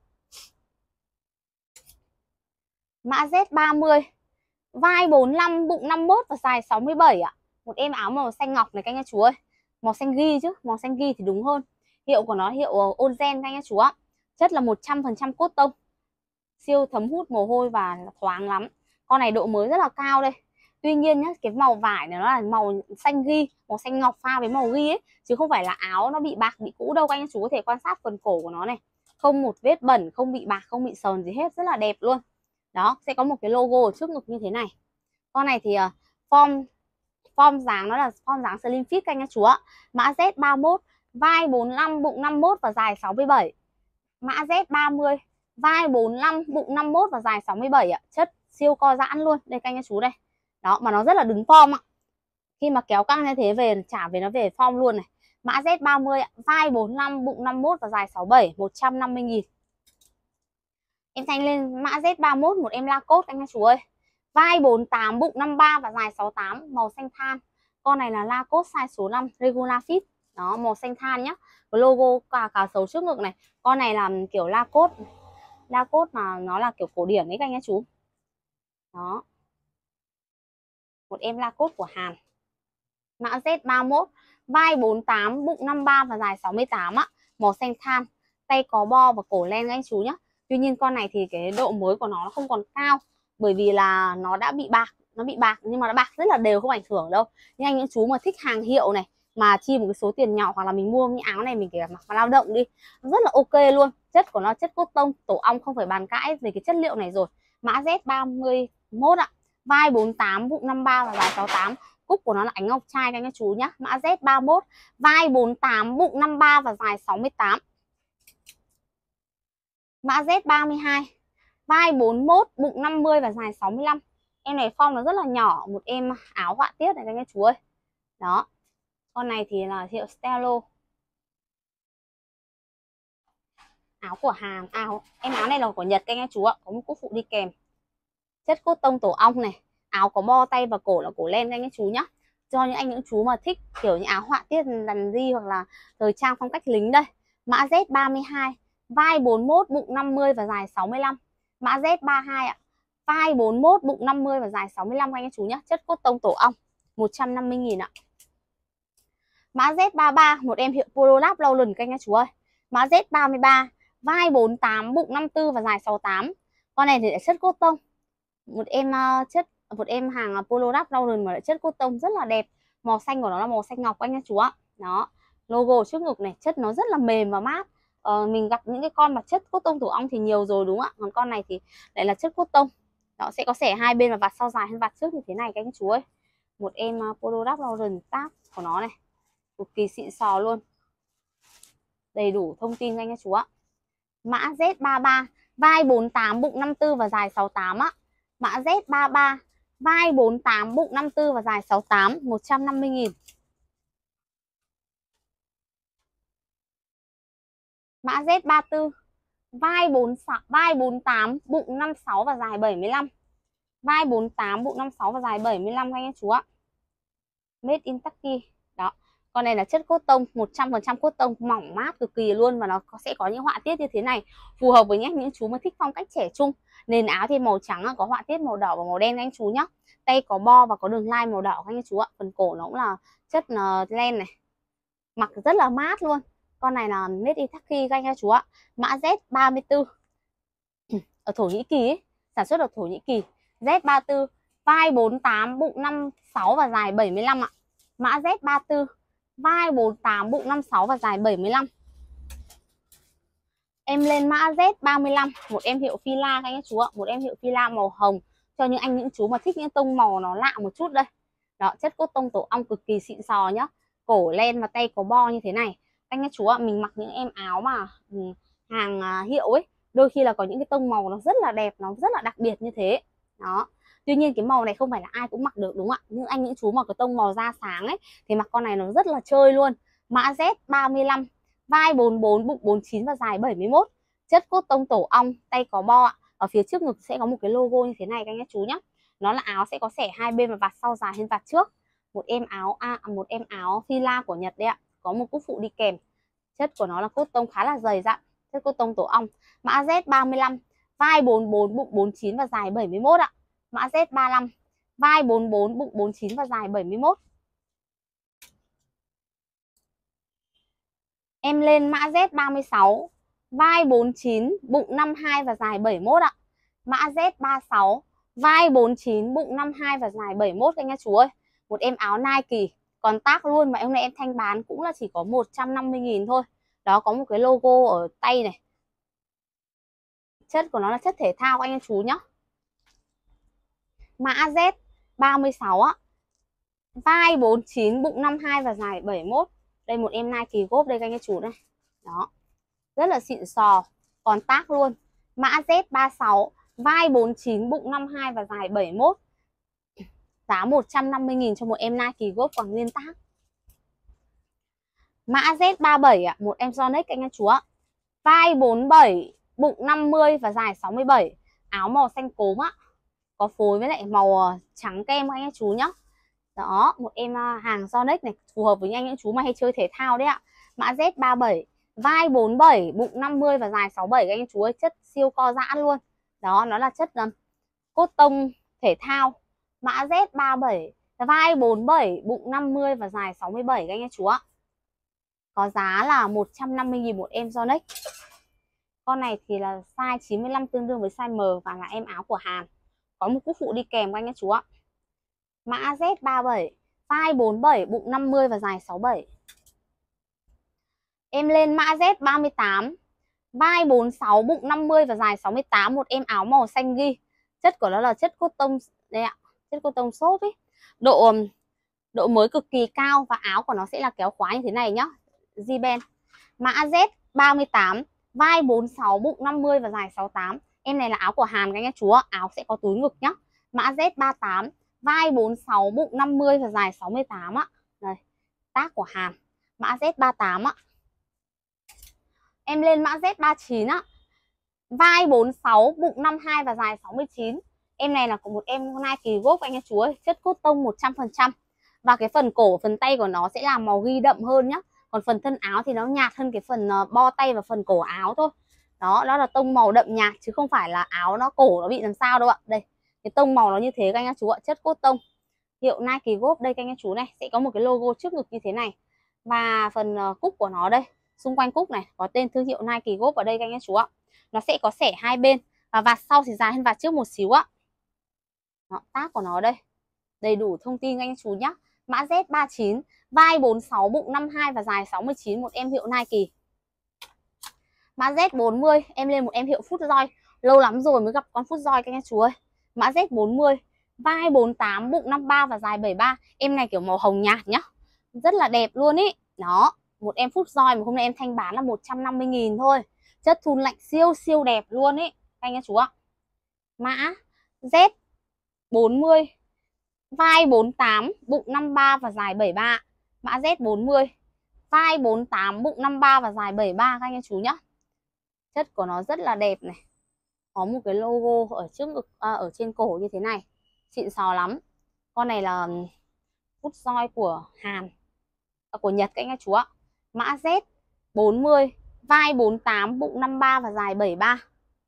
A: Mã Z ba mươi, vai bốn mươi lăm, bụng năm mươi mốt và dài sáu mươi bảy ạ. Một em áo màu xanh ngọc này các anh chú ơi. Màu xanh ghi chứ, màu xanh ghi thì đúng hơn. Hiệu của nó hiệu Onzen các anh chú ạ. Chất là một trăm phần trăm cốt tông. Siêu thấm hút mồ hôi và thoáng lắm. Con này độ mới rất là cao đây. Tuy nhiên nhá, cái màu vải này nó là màu xanh ghi, màu xanh ngọc pha với màu ghi ấy, chứ không phải là áo nó bị bạc, bị cũ đâu các anh chú. Có thể quan sát phần cổ của nó này. Không một vết bẩn, không bị bạc, không bị sờn gì hết, rất là đẹp luôn. Đó, sẽ có một cái logo ở trước ngực như thế này. Con này thì uh, form form dáng nó là form dáng slim fit các anh chú ạ. Mã Z ba mươi mốt, vai bốn mươi lăm, bụng năm mươi mốt và dài sáu mươi bảy. Mã Z ba mươi, vai bốn mươi lăm, bụng năm mươi mốt và dài sáu mươi bảy ạ. Chất siêu co giãn luôn. Đây các anh chú đây. Đó, mà nó rất là đứng form ạ. Khi mà kéo căng như thế về trả về nó về form luôn này. Mã Z ba mươi ạ, vai bốn mươi lăm, bụng năm mươi mốt và dài sáu mươi bảy, một trăm năm mươi nghìn. Em Thanh lên mã Z ba mươi mốt, một em Lacoste anh chú ơi. Vai bốn mươi tám, bụng năm mươi ba và dài sáu mươi tám, màu xanh than. Con này là Lacoste size số năm, regular fit. Đó, màu xanh than nhá. Có logo cả cả sấu trước ngực này. Con này là kiểu Lacoste. Lacoste mà nó là kiểu cổ điển đấy các anh chú. Đó. Một em Lacoste của Hàn. Mã Z ba mươi mốt, vai bốn mươi tám, bụng năm mươi ba và dài sáu mươi tám ạ. Màu xanh than, tay có bo và cổ len các anh chú nhá. Tuy nhiên con này thì cái độ mới của nó, nó không còn cao, bởi vì là nó đã bị bạc, nó bị bạc nhưng mà nó bạc rất là đều, không ảnh hưởng đâu. Nhưng anh những chú mà thích hàng hiệu này, mà chi một cái số tiền nhỏ, hoặc là mình mua những áo này mình kể cả mặc vào lao động đi, rất là ok luôn. Chất của nó chất cốt tông, tổ ong, không phải bàn cãi về cái chất liệu này rồi. Mã Z ba mươi mốt ạ, vai bốn mươi tám, bụng năm mươi ba và dài sáu mươi tám. Cúc của nó là ánh ngọc trai các anh chú nhá. Mã Z ba mươi mốt, vai bốn mươi tám, bụng năm mươi ba và dài sáu mươi tám. Mã Z ba mươi hai, vai bốn mươi mốt, bụng năm mươi và dài sáu mươi lăm. Em này form nó rất là nhỏ, một em áo họa tiết này các anh chú ơi. Đó. Con này thì là hiệu Stello. Áo của Hàn, áo em áo này là của Nhật các anh chú ạ, có một cúc phụ đi kèm. Chất cốt tông tổ ong này, áo có bo tay và cổ là cổ len các anh chú nhá. Cho những anh những chú mà thích kiểu những áo họa tiết đàn di hoặc là thời trang phong cách lính đây. Mã Z ba mươi hai, vai bốn mươi mốt, bụng năm mươi và dài sáu mươi lăm. Mã Z ba mươi hai ạ, vai bốn mươi mốt, bụng năm mươi và dài sáu mươi lăm các anh chú nhé. Chất cốt tông tổ ong, một trăm năm mươi nghìn ạ. Mã Z ba mươi ba, một em hiệu Polo Rap Lauren các anh chú ơi. Mã Z ba mươi ba, vai bốn mươi tám, bụng năm mươi tư và dài sáu mươi tám. Con này thì là chất cốt tông. Một em uh, chất một em hàng uh, Polo Rap Lauren mà lại chất cốt tông rất là đẹp. Màu xanh của nó là màu xanh ngọc anh chú ạ. Đó, logo trước ngực này, chất nó rất là mềm và mát. Ờ, mình gặp những cái con mà chất cốt tông tổ ong thì nhiều rồi đúng không ạ? Còn con này thì lại là chất cốt tông. Nó sẽ có xẻ hai bên và vạt sau dài hơn vạt trước như thế này các anh chú ơi. Một em uh, Polo Rap Lauren tag của nó này, cực kỳ xịn sò luôn. Đầy đủ thông tin các anh chú ạ. Mã Z ba mươi ba, vai bốn mươi tám, bụng năm mươi tư và dài sáu mươi tám á. Mã Z ba mươi ba, vai bốn mươi tám, bụng năm mươi tư và dài sáu mươi tám, một trăm năm mươi nghìn. Mã Z ba mươi tư, vai bốn mươi sáu, vai bốn mươi tám, bụng năm mươi sáu và dài bảy mươi lăm. Vai bốn mươi tám, bụng năm mươi sáu và dài bảy mươi lăm các anh chú ạ. Made in Turkey. Đó. Con này là chất cốt tông, một trăm phần trăm cốt tông, mỏng mát cực kỳ luôn. Và nó sẽ có những họa tiết như thế này, phù hợp với những chú mà thích phong cách trẻ trung. Nền áo thì màu trắng, có họa tiết màu đỏ và màu đen các anh chú nhé. Tay có bo và có đường line màu đỏ các anh chú ạ. Phần cổ nó cũng là chất len này, mặc rất là mát luôn. Con này là made in Turkey các anh chú ạ. Mã Z ba mươi tư, ở Thổ Nhĩ Kỳ ấy, sản xuất ở Thổ Nhĩ Kỳ. Z ba mươi tư, vai bốn mươi tám, bụng năm mươi sáu và dài bảy mươi lăm ạ. Mã Z ba mươi tư, vai bốn mươi tám, bụng năm mươi sáu và dài bảy mươi lăm. Em lên mã Z ba mươi lăm, một em hiệu Fila các anh chú ạ. Một em hiệu Fila màu hồng cho những anh những chú mà thích những tông màu nó lạ một chút đây. Đó, chất cốt tông tổ ong cực kỳ xịn sò nhá. Cổ len và tay có bo như thế này. Anh chú ạ, mình mặc những em áo mà hàng hiệu ấy, đôi khi là có những cái tông màu nó rất là đẹp, nó rất là đặc biệt như thế. Đó. Tuy nhiên cái màu này không phải là ai cũng mặc được đúng không ạ? Nhưng anh những chú mà có tông màu da sáng ấy thì mặc con này nó rất là chơi luôn. Mã Z ba mươi lăm, vai bốn mươi bốn, bụng bốn mươi chín và dài bảy mươi mốt. Chất cốt tông tổ ong, tay có bo ạ. Ở phía trước ngực sẽ có một cái logo như thế này các anh chú nhé. Nó là áo sẽ có xẻ hai bên và vạt sau dài hơn vạt trước. Một em áo à, một em áo Fila của Nhật đấy ạ. Có một cúc phụ đi kèm. Chất của nó là cốt tông khá là dày dặn, chất cốt tông tổ ong. Mã Z ba mươi lăm, vai bốn mươi bốn, bụng bốn mươi chín và dài bảy mươi mốt ạ. Mã Z ba mươi lăm, vai bốn mươi bốn, bụng bốn mươi chín và dài bảy mươi mốt. Em lên mã Z ba mươi sáu, vai bốn mươi chín, bụng năm mươi hai và dài bảy mươi mốt ạ. Mã Z ba mươi sáu, vai bốn mươi chín, bụng năm mươi hai và dài bảy mươi mốt anh nha chú ơi. Một em áo Nike, còn tag luôn, mà hôm nay em thanh bán cũng là chỉ có một trăm năm mươi nghìn thôi. Đó, có một cái logo ở tay này. Chất của nó là chất thể thao anh chú nhé. Mã Z ba mươi sáu á, vai bốn mươi chín, bụng năm mươi hai và dài bảy mươi mốt. Đây một em Nike Golf đây các anh chú đây. Đó, rất là xịn sò, còn tag luôn. Mã Z ba mươi sáu, vai bốn mươi chín, bụng năm mươi hai và dài bảy mươi mốt. Giá một trăm năm mươi nghìn cho một em Nike Golf còn nguyên tag. Mã Z ba mươi bảy ạ, một em Sonic anh chú ạ. Vai bốn mươi bảy, bụng năm mươi và dài sáu mươi bảy. Áo màu xanh cốm ạ, có phối với lại màu trắng kem anh chú nhá. Đó, một em hàng Sonic này, phù hợp với những anh những chú mà hay chơi thể thao đấy ạ. Mã Z ba mươi bảy, vai bốn mươi bảy, bụng năm mươi và dài sáu mươi bảy các anh chú ơi, chất siêu co giãn luôn. Đó, nó là chất um, cốt tông thể thao. Mã Z ba mươi bảy, vai bốn mươi bảy, bụng năm mươi và dài sáu mươi bảy các anh chú ạ. Có giá là một trăm năm mươi nghìn một em Sonic. Con này thì là size chín mươi lăm tương đương với size M và là em áo của Hàn. Có một cúc phụ đi kèm các anh chú ạ. Mã Z ba mươi bảy, vai bốn mươi bảy, bụng năm mươi và dài sáu mươi bảy. Em lên mã Z ba mươi tám, vai bốn mươi sáu, bụng năm mươi và dài sáu mươi tám, một em áo màu xanh ghi. Chất của nó là chất cốt tông đây ạ, chất cốt tông xốp ấy. Độ độ mới cực kỳ cao và áo của nó sẽ là kéo khóa như thế này nhá. G-Ben. Mã Z ba mươi tám, vai bốn mươi sáu, bụng năm mươi và dài sáu mươi tám. Em này là áo của Hàn các anh chú ạ, áo sẽ có túi ngực nhá. Mã Z ba mươi tám, vai bốn mươi sáu, bụng năm mươi và dài sáu mươi tám ạ. Đây, tag của Hàn. Mã Z ba mươi tám ạ. Em lên mã Z ba mươi chín á. Vai bốn mươi sáu, bụng năm mươi hai và dài sáu mươi chín. Em này là của một em Nike Golf anh chú ơi, chất cốt tông một trăm phần trăm. Và cái phần cổ, phần tay của nó sẽ là màu ghi đậm hơn nhá. Còn phần thân áo thì nó nhạt hơn cái phần bo tay và phần cổ áo thôi. Đó, đó là tông màu đậm nhạt chứ không phải là áo nó cổ nó bị làm sao đâu ạ. Đây, Cái tông màu nó như thế các anh các chú ạ, chất cốt tông. Hiệu Nike Golf đây các anh các chú này, sẽ có một cái logo trước ngực như thế này. Và phần cúc của nó đây, xung quanh cúc này có tên thương hiệu Nike Golf ở đây các anh các chú ạ. Nó sẽ có xẻ hai bên và vạt sau thì dài hơn vạt trước một xíu ạ. Đó, tác của nó đây. Đầy đủ thông tin các anh chú nhé. Mã Z ba chín, vai bốn mươi sáu, bụng năm mươi hai và dài sáu mươi chín, một em hiệu Nike. Mã Z bốn mươi, em lên một em hiệu Foot Joy. Lâu lắm rồi mới gặp con Foot Joy các anh chú ơi. Mã Z bốn mươi, vai bốn mươi tám, bụng năm mươi ba và dài bảy mươi ba. Em này kiểu màu hồng nhạt nhá. Rất là đẹp luôn ý. Đó, một em Foot Joy mà hôm nay em Thanh bán là một trăm năm mươi nghìn thôi. Chất thun lạnh siêu siêu đẹp luôn ý các anh chú ạ. Mã Z bốn mươi, vai bốn mươi tám, bụng năm mươi ba và dài bảy mươi ba. Mã Z bốn mươi, vai bốn mươi tám, bụng năm mươi ba và dài bảy mươi ba các anh chú nhá. Chất của nó rất là đẹp này. Có một cái logo ở trước ngực à, ở trên cổ như thế này. Xịn sò lắm. Con này là Foot Joy của Hàn, à, của Nhật các anh chú ạ. Mã Z bốn mươi, vai bốn mươi tám, bụng năm mươi ba và dài bảy mươi ba.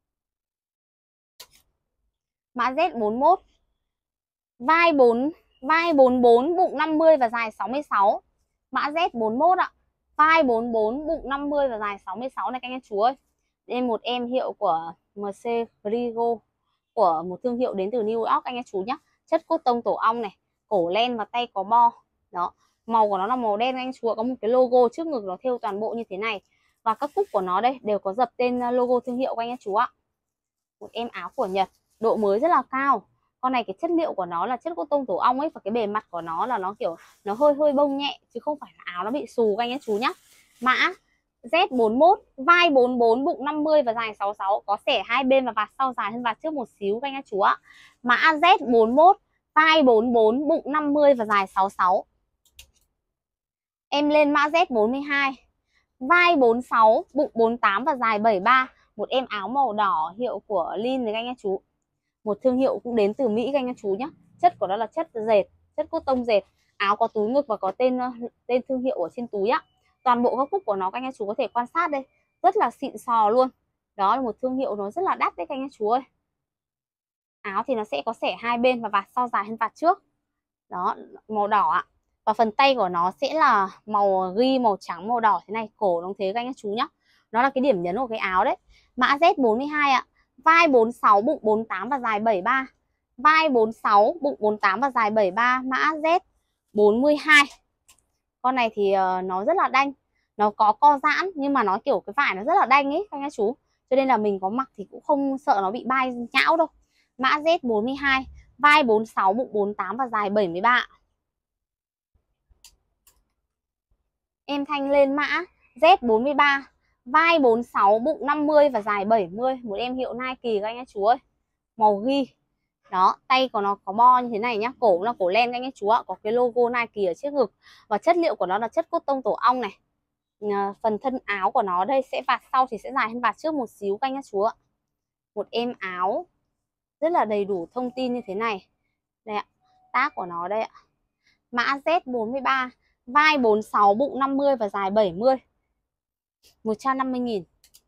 A: Mã Z bốn mươi mốt, vai bốn vai bốn mươi bốn, bụng năm mươi và dài sáu mươi sáu. Mã Z bốn mươi mốt ạ. Vai bốn mươi bốn, bụng năm mươi và dài sáu mươi sáu này các anh chú ơi. Đây một em hiệu của em xê Frigo, của một thương hiệu đến từ New York anh chú nhé. Chất cốt tông tổ ong này, cổ len và tay có bo. Đó, màu của nó là màu đen anh chú, có một cái logo trước ngực nó thêu toàn bộ như thế này. Và các cúc của nó đây đều có dập tên logo thương hiệu các anh chú ạ. Một em áo của Nhật, độ mới rất là cao. Con này cái chất liệu của nó là chất cốt tông tổ ong ấy, và cái bề mặt của nó là nó kiểu nó hơi hơi bông nhẹ chứ không phải là áo nó bị xù các anh chú nhá. Mã Z bốn mươi mốt, vai bốn mươi bốn, bụng năm mươi và dài sáu mươi sáu, có xẻ hai bên và vạt sau dài hơn vạt trước một xíu các anh chú ạ. Mã Z bốn mươi mốt, vai bốn mươi bốn, bụng năm mươi và dài sáu mươi sáu. Em lên mã Z bốn mươi hai, vai bốn mươi sáu, bụng bốn mươi tám và dài bảy mươi ba, một em áo màu đỏ hiệu của Lin đấy các anh chú. Một thương hiệu cũng đến từ Mỹ các anh chú nhé. Chất của nó là chất dệt, chất cốt tông dệt. Áo có túi ngực và có tên tên thương hiệu ở trên túi á. Toàn bộ các cúc của nó các anh chú có thể quan sát đây, rất là xịn sò luôn. Đó là một thương hiệu nó rất là đắt đấy các anh chú ơi. Áo thì nó sẽ có xẻ hai bên và vạt sau dài hơn vạt trước. Đó, màu đỏ ạ. Và phần tay của nó sẽ là màu ghi, màu trắng, màu đỏ thế này. Cổ nó thế các anh chú nhá. Nó là cái điểm nhấn của cái áo đấy. Mã Z bốn mươi hai ạ. Vai bốn mươi sáu, bụng bốn mươi tám và dài bảy mươi ba. Vai bốn mươi sáu, bụng bốn mươi tám và dài bảy mươi ba. Mã Z bốn mươi hai. Con này thì uh, nó rất là đanh. Nó có co giãn nhưng mà nó kiểu cái vải nó rất là đanh ấy các anh chú. Cho nên là mình có mặc thì cũng không sợ nó bị bay nhão đâu. Mã Z bốn mươi hai, vai bốn mươi sáu, bụng bốn mươi tám và dài bảy mươi ba. Em Thanh lên mã Z bốn mươi ba, vai bốn mươi sáu, bụng năm mươi và dài bảy mươi, một em hiệu Nike các anh chú ơi. Màu ghi. Đó, tay của nó có bo như thế này nhá, cổ là cổ len các anh chú ạ, có cái logo Nike ở trước ngực. Và chất liệu của nó là chất cốt tông tổ ong này. À, phần thân áo của nó đây sẽ vạt sau thì sẽ dài hơn vạt trước một xíu các anh chú ạ. Một em áo rất là đầy đủ thông tin như thế này. Đây ạ, tác của nó đây ạ. Mã Z bốn mươi ba, vai bốn mươi sáu, bụng năm mươi và dài bảy mươi, một trăm năm mươi nghìn.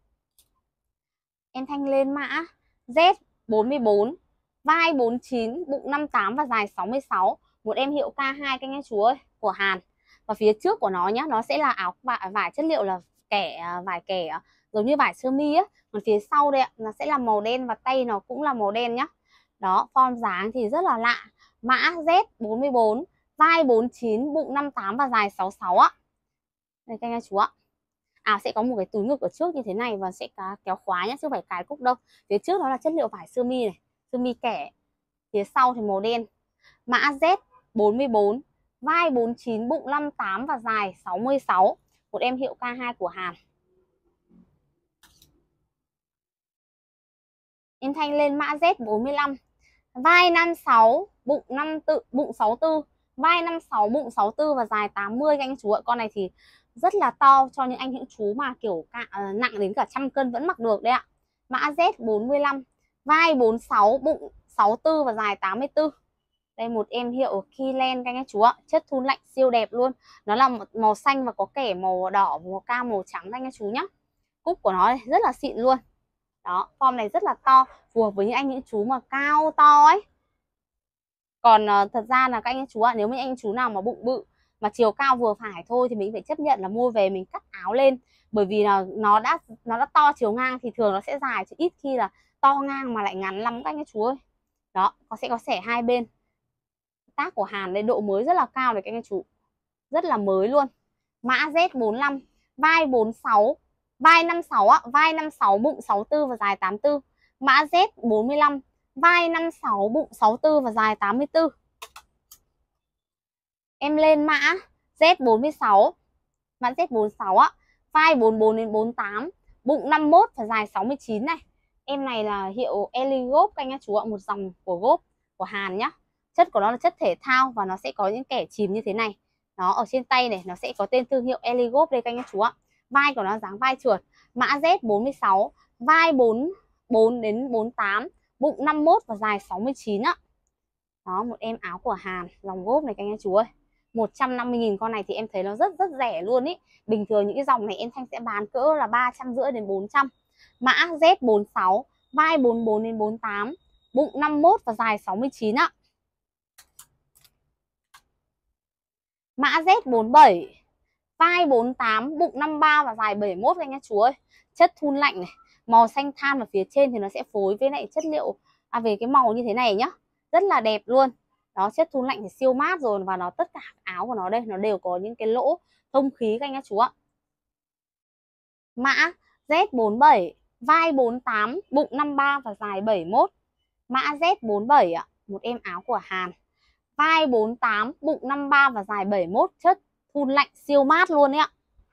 A: Em Thanh lên mã Z bốn mươi bốn, vai bốn mươi chín, bụng năm mươi tám và dài sáu mươi sáu, một em hiệu K hai các anh chú ơi, của Hàn. Và phía trước của nó nhá, nó sẽ là áo vải, vải chất liệu là kẻ vải kẻ giống như vải sơ mi á. Còn phía sau đây ạ, nó sẽ là màu đen và tay nó cũng là màu đen nhá. Đó, form dáng thì rất là lạ. Mã Z bốn mươi bốn, vai bốn mươi chín, bụng năm mươi tám và dài sáu mươi sáu á. Đây các anh chú ạ. Áo sẽ có một cái túi ngực ở trước như thế này và sẽ kéo khóa nhá, chứ không phải cài cúc đâu. Phía trước nó là chất liệu vải sơ mi này, sơ mi kẻ. Phía sau thì màu đen. Mã Z bốn mươi bốn, vai bốn mươi chín, bụng năm mươi tám và dài sáu mươi sáu, một em hiệu K hai của Hàn. Em Thanh lên mã Z bốn mươi lăm, vai năm mươi sáu, bụng năm tư, bụng sáu mươi tư, vai năm mươi sáu, bụng sáu mươi tư và dài tám mươi các anh chú ạ. Con này thì rất là to cho những anh những chú mà kiểu cả, uh, nặng đến cả trăm cân vẫn mặc được đấy ạ. Mã Z bốn mươi lăm, vai bốn mươi sáu, bụng sáu mươi tư và dài tám mươi tư. Đây một em hiệu Kylen các anh chú ạ, chất thun lạnh siêu đẹp luôn. Nó là màu xanh và có kẻ màu đỏ, màu cam, màu trắng các anh chú nhá. Cúc của nó rất là xịn luôn. Đó, form này rất là to, phù hợp với những anh những chú mà cao to ấy. Còn uh, thật ra là các anh chú ạ, nếu như anh chú nào mà bụng bự mà chiều cao vừa phải thôi thì mình phải chấp nhận là mua về mình cắt áo lên, bởi vì là nó đã nó đã to chiều ngang thì thường nó sẽ dài, chứ ít khi là to ngang mà lại ngắn lắm các anh chú ơi. Đó, có sẽ có xẻ hai bên. Tác của Hàn đây độ mới rất là cao này các anh chú, rất là mới luôn. Mã Z bốn lăm, vai bốn sáu, vai năm sáu ạ, vai năm sáu, bụng sáu tư và dài tám tư. Mã Z bốn lăm, vai năm sáu, bụng sáu tư và dài tám tư. Em lên mã Z bốn sáu, mã Z bốn sáu ạ, vai bốn bốn đến bốn tám, bụng năm mốt và dài sáu mươi chín này. Em này là hiệu Eligop các anh chú ạ, một dòng của Gop của Hàn nhá. Chất của nó là chất thể thao và nó sẽ có những kẻ chìm như thế này. Nó ở trên tay này nó sẽ có tên thương hiệu Eligop đây các anh chú ạ. Vai của nó dáng vai trượt. Mã Z bốn sáu, vai bốn bốn đến bốn tám, bụng năm mốt và dài sáu mươi chín ạ. Đó, một em áo của Hàn dòng Gop này các anh chú ơi. một trăm năm mươi nghìn con này thì em thấy nó rất rất rẻ luôn ý. Bình thường những cái dòng này em Thanh sẽ bán cỡ là ba trăm rưỡi đến bốn trăm. Mã Z bốn sáu, vai bốn bốn đến bốn tám, bụng năm mốt và dài sáu mươi chín ạ. Mã Z bốn bảy, vai bốn tám, bụng năm ba và dài bảy mốt anh nhá chú ơi. Chất thun lạnh này, màu xanh than ở phía trên thì nó sẽ phối với lại chất liệu à, về cái màu như thế này nhá, rất là đẹp luôn. Đó, chất thun lạnh thì siêu mát rồi, và nó tất cả áo của nó đây nó đều có những cái lỗ thông khí các anh nhá chú ạ. Mã Z bốn bảy, vai bốn tám, bụng năm ba và dài bảy mốt. Mã Z bốn bảy ạ, một em áo của Hàn. Vai bốn tám, bụng năm ba và dài bảy mốt, chất thun lạnh siêu mát luôn đấy ạ.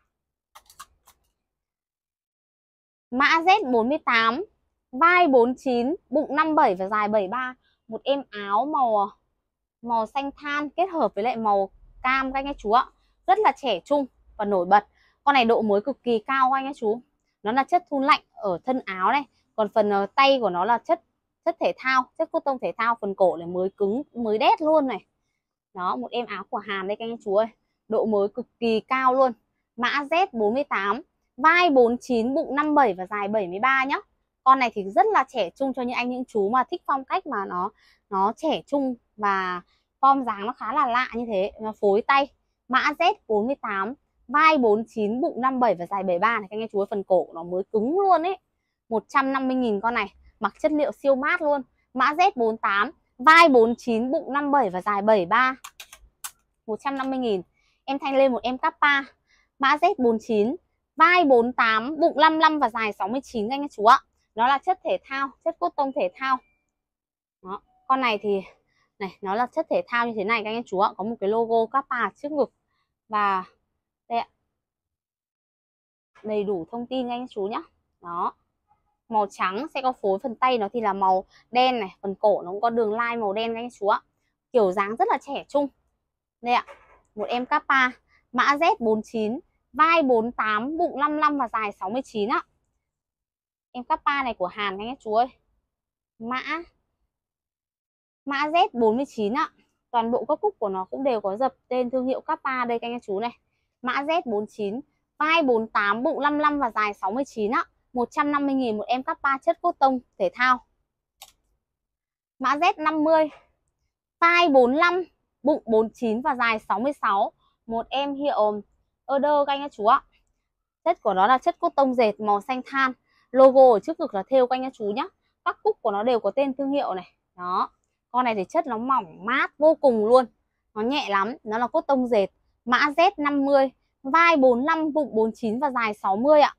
A: Mã Z bốn tám, vai bốn chín, bụng năm bảy và dài bảy ba, một em áo màu màu xanh than kết hợp với lại màu cam các anh chú ạ. Rất là trẻ trung và nổi bật. Con này độ mới cực kỳ cao các anh ấy chú. Nó là chất thun lạnh ở thân áo này, còn phần uh, tay của nó là chất chất thể thao, chất cốt tông thể thao, phần cổ này mới cứng, mới đét luôn này. Đó, một em áo của Hàn đây các anh chú ơi. Độ mới cực kỳ cao luôn. Mã Z bốn tám, vai bốn chín, bụng năm bảy và dài bảy mươi ba nhá. Con này thì rất là trẻ trung cho những anh những chú mà thích phong cách mà nó nó trẻ trung và form dáng nó khá là lạ như thế, nó phối tay. Mã Z bốn tám, vai bốn chín, bụng năm bảy và dài bảy ba này các anh chú ơi, phần cổ nó mới cứng luôn ấy. một trăm năm mươi nghìn con này, mặc chất liệu siêu mát luôn. Mã Z bốn tám, vai bốn chín, bụng năm bảy và dài bảy ba. một trăm năm mươi nghìn. Em Thanh lên một em Kappa. Mã Z bốn chín, vai bốn tám, bụng năm lăm và dài sáu mươi chín anh chú ạ. Nó là chất thể thao, chất cốt tông thể thao. Đó, con này thì này, nó là chất thể thao như thế này các anh chú ạ, có một cái logo Kappa trước ngực và đây ạ, đầy đủ thông tin các anh chú nhá. Đó, màu trắng sẽ có phối phần tay nó thì là màu đen này, phần cổ nó cũng có đường line màu đen các anh chú ạ, kiểu dáng rất là trẻ trung. Đây ạ, một em Kappa. Mã Z bốn chín, vai bốn tám, bụng năm lăm và dài sáu mươi chín ạ. Em Kappa này của Hàn các anh chú ơi. Mã Mã Z bốn chín ạ. Toàn bộ các cúc của nó cũng đều có dập tên thương hiệu Kappa đây các anh chú này. Mã Z bốn chín, vai bốn tám, bụng năm lăm và dài sáu mươi chín ạ. một trăm năm mươi nghìn một em Kappa chất cốt tông thể thao. Mã Z năm mươi, vai bốn lăm, bụng bốn chín và dài sáu mươi sáu, một em hiệu Erder các anh chú ạ. Chất của nó là chất cốt tông dệt màu xanh than. Logo ở trước ngực là thêu các anh chú nhá. Các cúc của nó đều có tên thương hiệu này. Đó. Con này thì chất nó mỏng mát vô cùng luôn. Nó nhẹ lắm, nó là cốt tông dệt. Mã Z năm mươi, vai bốn lăm, bụng bốn chín và dài sáu mươi ạ.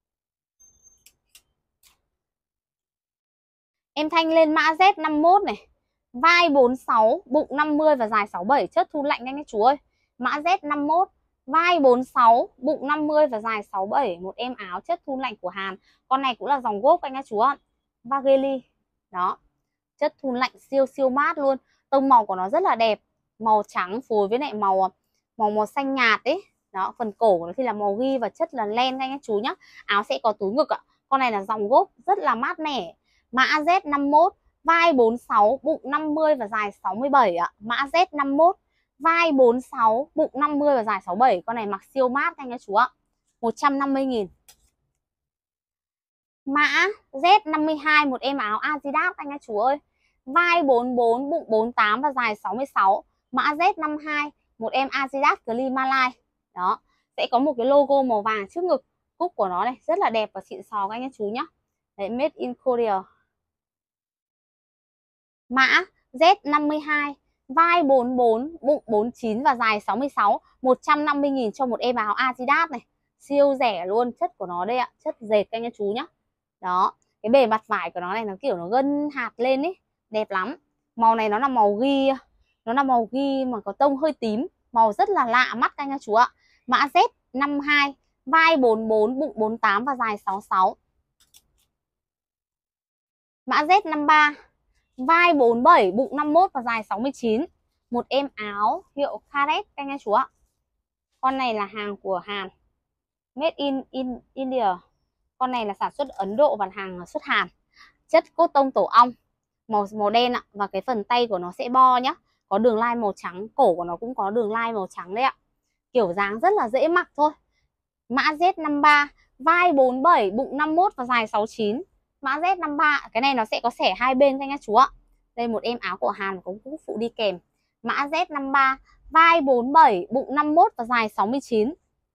A: Em Thanh lên mã Z năm mốt này. Vai bốn sáu, bụng năm mươi và dài sáu bảy, chất thun lạnh anh chú ơi. Mã Z năm mốt, vai bốn sáu, bụng năm mươi và dài sáu bảy, một em áo chất thun lạnh của Hàn. Con này cũng là dòng Gop anh chú ạ. Vageli. Đó. Chất thun lạnh siêu siêu mát luôn. Tông màu của nó rất là đẹp, màu trắng phối với lại màu màu màu xanh nhạt ấy. Đó, phần cổ của nó thì là màu ghi và chất là len anh chú nhá. Áo sẽ có túi ngực ạ. Con này là dòng Gop rất là mát mẻ. Mã Z năm mốt, vai bốn sáu, bụng năm mươi và dài sáu mươi bảy ạ. Mã Z năm mốt, vai bốn sáu, bụng năm mươi và dài sáu bảy. Con này mặc siêu mát anh chú ạ. một trăm năm mươi nghìn. Mã Z năm mươi hai, một em áo Adidas anh chú ơi. vai bốn mươi bốn, bụng bốn mươi tám và dài sáu mươi sáu. Mã Z năm mươi hai, một em Adidas Climaline. Đó, sẽ có một cái logo màu vàng trước ngực. Cúc của nó này rất là đẹp và xịn sò các anh chú nhá. Đấy, made in Korea. Mã Z năm mươi hai, vai bốn mươi bốn, bụng bốn mươi chín và dài sáu mươi sáu, một trăm năm mươi nghìn cho một em áo Adidas này. Siêu rẻ luôn, chất của nó đây ạ, chất dệt các anh chú nhá. Đó, cái bề mặt vải của nó này nó kiểu nó gân hạt lên ấy, đẹp lắm. Màu này nó là màu ghi, nó là màu ghi mà có tông hơi tím, màu rất là lạ mắt các anh chú ạ. Mã Z năm mươi hai, vai bốn mươi bốn, bụng bốn mươi tám và dài sáu mươi sáu. Mã Z năm mươi ba, vai bốn mươi bảy, bụng năm mươi mốt và dài sáu mươi chín. Một em áo hiệu Caret các anh chú ạ. Con này là hàng của Hàn, made in, in India. Con này là sản xuất Ấn Độ và hàng xuất Hàn. Chất cốt tông tổ ong, màu màu đen ạ, và cái phần tay của nó sẽ bo nhá. Có đường line màu trắng, cổ của nó cũng có đường line màu trắng đấy ạ. Kiểu dáng rất là dễ mặc thôi. Mã Z năm mươi ba, vai bốn mươi bảy, bụng năm mươi mốt và dài sáu mươi chín. Mã Z năm mươi ba, cái này nó sẽ có xẻ hai bên các anh chú ạ. Đây một em áo của Hàn cũng cũng phụ đi kèm. Mã Z năm mươi ba, vai bốn mươi bảy, bụng năm mươi mốt và dài sáu mươi chín.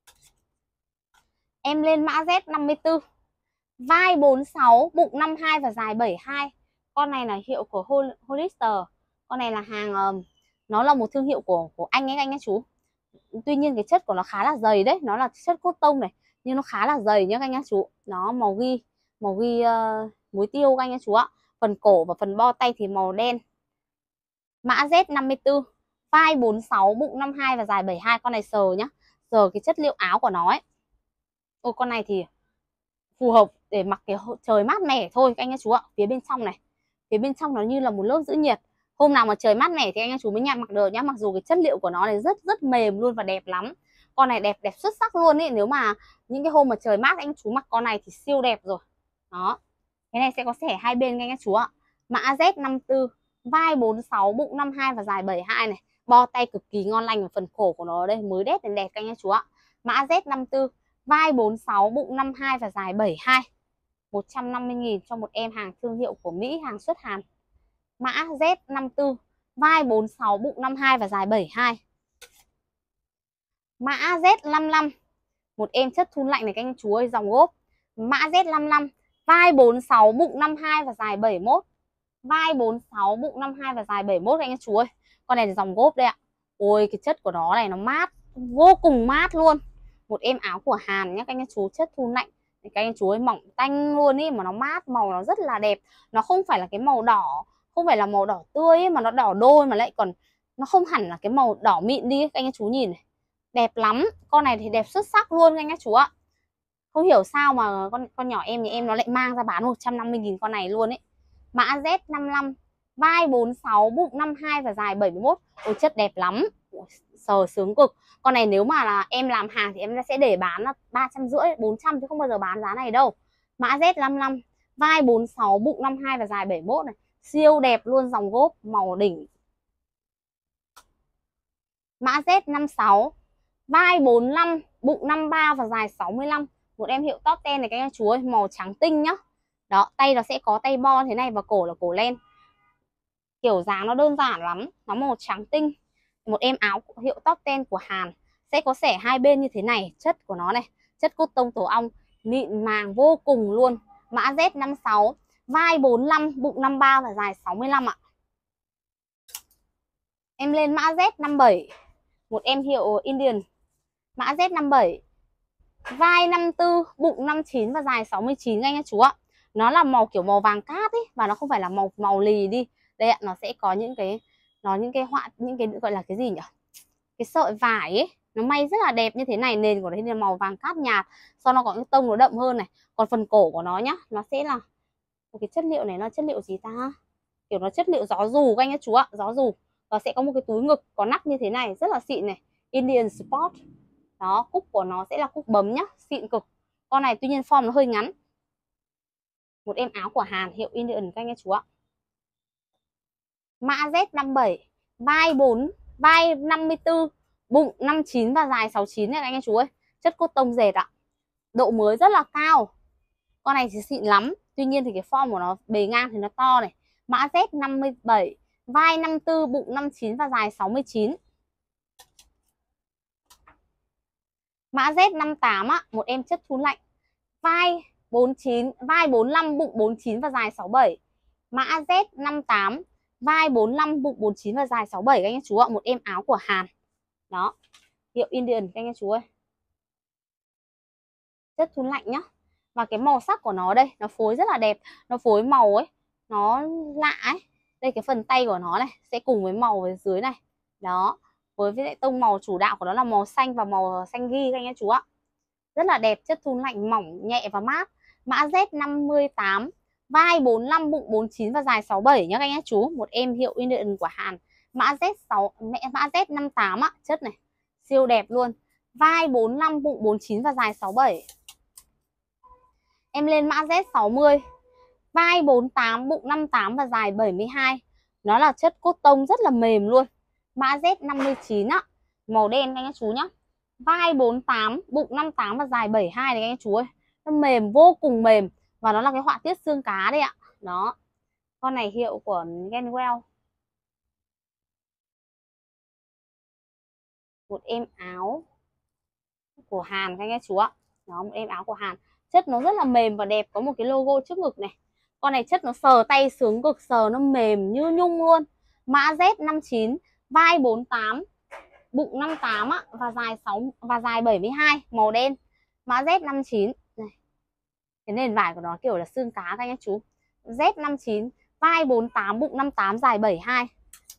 A: Em lên mã Z năm mươi tư, vai bốn mươi sáu, bụng năm mươi hai và dài bảy mươi hai. Con này là hiệu của Hollister. Con này là hàng, nó là một thương hiệu của của Anh ấy anh ấy chú. Tuy nhiên cái chất của nó khá là dày đấy, nó là chất cốt tông này, nhưng nó khá là dày nhá các anh ấy chú. Nó màu ghi, màu ghi uh, muối tiêu các anh ấy chú ạ. Phần cổ và phần bo tay thì màu đen. Mã Z năm mươi tư, vai bốn mươi sáu, bụng năm mươi hai và dài bảy mươi hai. Con này sờ nhá, sờ cái chất liệu áo của nó ấy. Ôi con này thì phù hợp để mặc cái trời mát mẻ thôi các anh ấy chú ạ. Phía bên trong này, phía bên trong nó như là một lớp giữ nhiệt. Hôm nào mà trời mát mẻ thì anh ấy chú mới nhặt mặc được nhá. Mặc dù cái chất liệu của nó này rất rất mềm luôn và đẹp lắm. Con này đẹp đẹp xuất sắc luôn ấy. Nếu mà những cái hôm mà trời mát anh chú mặc con này thì siêu đẹp rồi. Đó, cái này sẽ có xẻ hai bên anh ấy chú ạ. Mã Z năm mươi tư, vai bốn mươi sáu, bụng năm mươi hai và dài bảy mươi hai này. Bo tay cực kỳ ngon lành, và phần cổ của nó đây mới đét đến đẹp các anh ấy chú ạ. Mã Z năm mươi tư, vai bốn mươi sáu, bụng năm mươi hai và dài bảy mươi hai. một trăm năm mươi nghìn cho một em hàng thương hiệu của Mỹ, hàng xuất Hàn. Mã Z năm mươi tư, vai bốn mươi sáu, bụng năm mươi hai và dài bảy mươi hai. Mã Z năm mươi lăm, một em chất thun lạnh này các anh chú ơi, dòng gốp. Mã Z năm mươi lăm, vai bốn mươi sáu, bụng năm mươi hai và dài bảy mươi mốt. Vai bốn mươi sáu, bụng năm mươi hai và dài bảy mươi mốt các anh chú ơi. Con này là dòng gốp đây ạ. Ôi cái chất của nó này nó mát, vô cùng mát luôn. Một em áo của Hàn nhé các anh chú, chất thun lạnh. Các anh chú ơi, mỏng tanh luôn ý, mà nó mát, màu nó rất là đẹp. Nó không phải là cái màu đỏ, không phải là màu đỏ tươi ấy, mà nó đỏ đôi, mà lại còn nó không hẳn là cái màu đỏ mịn đi. Các anh chú nhìn này, đẹp lắm. Con này thì đẹp xuất sắc luôn các anh chú ạ. Không hiểu sao mà con con nhỏ em nhà em nó lại mang ra bán một trăm năm mươi nghìn con này luôn ấy. Mã Z năm mươi lăm, vai bốn mươi sáu, bụng năm mươi hai và dài bảy mươi mốt. Ôi chất đẹp lắm, sờ sướng cực. Con này nếu mà là em làm hàng thì em sẽ để bán là ba trăm rưỡi, bốn trăm chứ không bao giờ bán giá này đâu. Mã Z năm mươi lăm, vai bốn mươi sáu, bụng năm mươi hai và dài bảy mươi mốt này. Siêu đẹp luôn, dòng gốp màu đỉnh. Mã Z năm mươi sáu, vai bốn mươi lăm, bụng năm mươi ba và dài sáu mươi lăm. Một em hiệu top ten này các anh chú ơi, màu trắng tinh nhá. Đó, tay nó sẽ có tay bo thế này và cổ là cổ len. Kiểu dáng nó đơn giản lắm, nó màu trắng tinh. Một em áo hiệu top ten của Hàn, sẽ có xẻ hai bên như thế này. Chất của nó này, chất cốt tông tổ ong, mịn màng vô cùng luôn. Mã Z năm mươi sáu, vai bốn mươi lăm, bụng năm mươi ba và dài sáu mươi lăm ạ. Em lên mã Z năm mươi bảy, một em hiệu Indian. Mã Z năm mươi bảy, vai năm mươi tư, bụng năm mươi chín và dài sáu mươi chín anh chú ạ. Nó là màu kiểu màu vàng cát ấy, và nó không phải là màu màu lì đi. Đây ạ, nó sẽ có những cái nó những cái họa, những cái gọi là cái gì nhỉ? Cái sợi vải ấy, nó may rất là đẹp như thế này, nền của nó là màu vàng cát nhạt, sau nó có cái tông nó đậm hơn này. Còn phần cổ của nó nhá, nó sẽ là một cái chất liệu này, nó chất liệu gì ta? Kiểu nó chất liệu gió dù các anh chú ạ, gió dù. Và sẽ có một cái túi ngực có nắp như thế này, rất là xịn này, Indian Sport. Đó, cúc của nó sẽ là cúc bấm nhá, xịn cực. Con này tuy nhiên form nó hơi ngắn. Một em áo của Hàn hiệu Indian các anh chú ạ. Mã Z năm mươi bảy, vai bốn, vai năm mươi tư, bụng năm mươi chín và dài sáu mươi chín này các anh chú ơi. Chất cốt tông dệt ạ. Độ mới rất là cao. Con này thì xịn lắm. Tuy nhiên thì cái form của nó bề ngang thì nó to này, Mã Z năm mươi bảy, vai năm mươi tư, bụng năm mươi chín và dài sáu mươi chín. Mã Z năm mươi tám á, một em chất thun lạnh, vai bốn mươi chín, vai bốn mươi lăm, bụng bốn mươi chín và dài sáu mươi bảy. Mã Z năm mươi tám, vai bốn mươi lăm, bụng bốn mươi chín và dài sáu mươi bảy các anh chú ạ, một em áo của Hàn. Đó, hiệu Indian các anh chú ơi. Chất thun lạnh nhá. Và cái màu sắc của nó đây, nó phối rất là đẹp, nó phối màu ấy, nó lạ ấy. Đây cái phần tay của nó này sẽ cùng với màu ở dưới này. Đó, với lại tông màu chủ đạo của nó là màu xanh và màu xanh ghi các anh chú ạ. Rất là đẹp, chất thun lạnh mỏng, nhẹ và mát. Mã Z năm mươi tám, vai bốn mươi lăm, bụng bốn mươi chín và dài sáu mươi bảy nhá các anh chú, một em hiệu Indian của Hàn. Mã Z sáu, mã Z năm mươi tám á, chất này siêu đẹp luôn. Vai bốn mươi lăm, bụng bốn mươi chín và dài sáu mươi bảy. Em lên mã Z sáu mươi, vai bốn mươi tám, bụng năm mươi tám và dài bảy mươi hai. Nó là chất cốt tông rất là mềm luôn. Mã Z năm mươi chín á, màu đen các anh chú nhá. Vai bốn mươi tám, bụng năm mươi tám và dài bảy mươi hai này các anh chú ơi. Nó mềm, vô cùng mềm. Và nó là cái họa tiết xương cá đây ạ. Đó. Con này hiệu của Ganwell. Một em áo của Hàn các anh chú ạ. Đó, một em áo của Hàn. Chất nó rất là mềm và đẹp, có một cái logo trước ngực này. Con này chất nó sờ tay sướng cực, sờ nó mềm như nhung luôn. Mã Z năm mươi chín, vai bốn mươi tám, bụng năm mươi tám á, và dài sáu và dài bảy mươi hai, màu đen. Mã Z năm mươi chín này. Cái nền vải của nó kiểu là xương cá các anh chú. Z năm mươi chín, vai bốn mươi tám, bụng năm mươi tám, dài bảy mươi hai.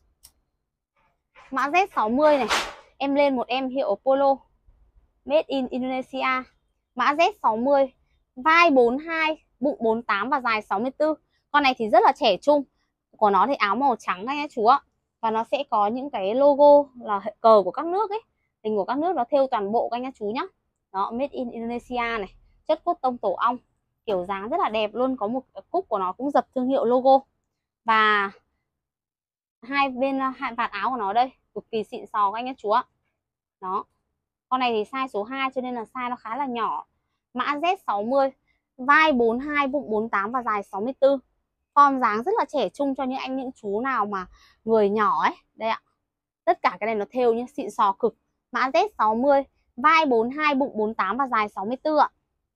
A: Mã Z sáu mươi này, em lên một em hiệu Polo Made in Indonesia. Mã Z sáu mươi, vai bốn mươi hai, bụng bốn mươi tám và dài sáu mươi tư. Con này thì rất là trẻ trung. Của nó thì áo màu trắng các anh chú ạ. Và nó sẽ có những cái logo là cờ của các nước ấy. Hình của các nước nó thêu toàn bộ các anh chú nhá. Đó, Made in Indonesia này. Chất cốt tông tổ ong. Kiểu dáng rất là đẹp luôn. Có một cúc của nó cũng dập thương hiệu logo. Và hai bên hai vạt áo của nó đây cực kỳ xịn sò các anh chú ạ. Đó. Con này thì size số hai cho nên là size nó khá là nhỏ. Mã Z sáu mươi, vai bốn mươi hai, bụng bốn mươi tám và dài sáu mươi tư. Form dáng rất là trẻ trung cho những anh những chú nào mà người nhỏ ấy. Đây ạ. Tất cả cái này nó thêu như xịn sò cực. Mã Z sáu mươi, vai bốn mươi hai, bụng bốn mươi tám và dài sáu mươi tư ạ.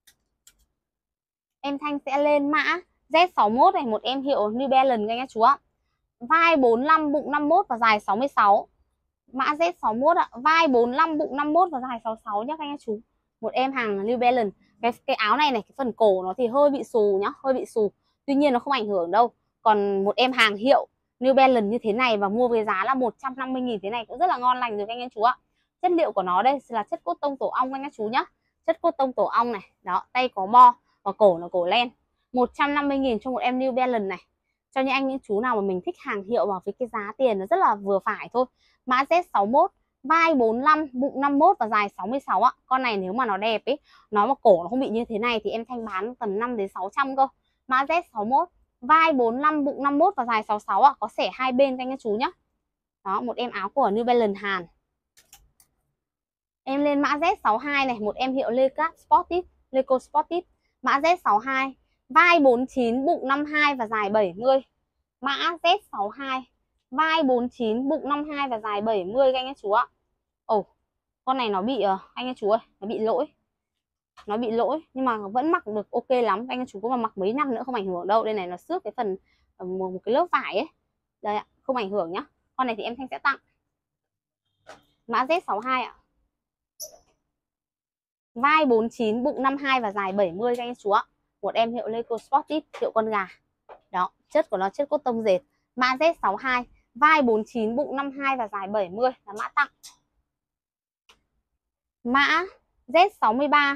A: Em Thanh sẽ lên mã Z sáu mươi mốt này, một em hiệu New Balance các anh chú ạ. Vai bốn mươi lăm, bụng năm mươi mốt và dài sáu mươi sáu. Mã Z sáu mươi mốt ạ, vai bốn mươi lăm, bụng năm mươi mốt và dài sáu mươi sáu nhá các anh chú. Một em hàng New Balance. Cái cái áo này này, cái phần cổ nó thì hơi bị xù nhá, hơi bị xù. Tuy nhiên nó không ảnh hưởng đâu. Còn một em hàng hiệu New Balance như thế này và mua với giá là một trăm năm mươi nghìn thế này cũng rất là ngon lành rồi các anh chú ạ. Chất liệu của nó đây là chất cốt tông tổ ong các anh chú nhá. Chất cốt tông tổ ong này, đó, tay có bo và cổ là cổ len. một trăm năm mươi nghìn cho một em New Balance này. Cho những anh những chú nào mà mình thích hàng hiệu vào với cái giá tiền nó rất là vừa phải thôi. Mã Z sáu mươi mốt, vai bốn mươi lăm, bụng năm mươi mốt và dài sáu mươi sáu ạ. Con này nếu mà nó đẹp ấy, nó mà cổ nó không bị như thế này thì em Thanh bán tầm năm đến sáu trăm cơ. Mã Z sáu mươi mốt, vai bốn mươi lăm, bụng năm mươi mốt và dài sáu mươi sáu ạ, có xẻ hai bên các anh chú nhá. Đó, một em áo của New Balance Hàn. Em lên mã Z sáu mươi hai này, một em hiệu Lecat Sportive, Leco Sportive. Mã Z sáu mươi hai, vai bốn mươi chín, bụng năm mươi hai và dài bảy mươi. Mã Z sáu mươi hai, vai bốn mươi chín, bụng năm mươi hai và dài bảy mươi các anh chú ạ. Ồ, oh, con này nó bị uh, anh ấy chú ơi, nó bị lỗi. Nó bị lỗi nhưng mà vẫn mặc được ok lắm. Anh chú có mà mặc mấy năm nữa không ảnh hưởng đâu. Đây này nó xước cái phần uh, một, một cái lớp vải ấy. Đây ạ, không ảnh hưởng nhá. Con này thì em Thanh sẽ tặng. Mã Z sáu mươi hai ạ. Vai bốn mươi chín, bụng năm mươi hai và dài bảy mươi các anh chú ạ. Một em hiệu Leco Sportive, hiệu con gà. Đó, chất của nó chất cốt tông dệt. Mã Z sáu mươi hai, vai bốn mươi chín, bụng năm mươi hai và dài bảy mươi là mã tặng. Mã Z sáu mươi ba,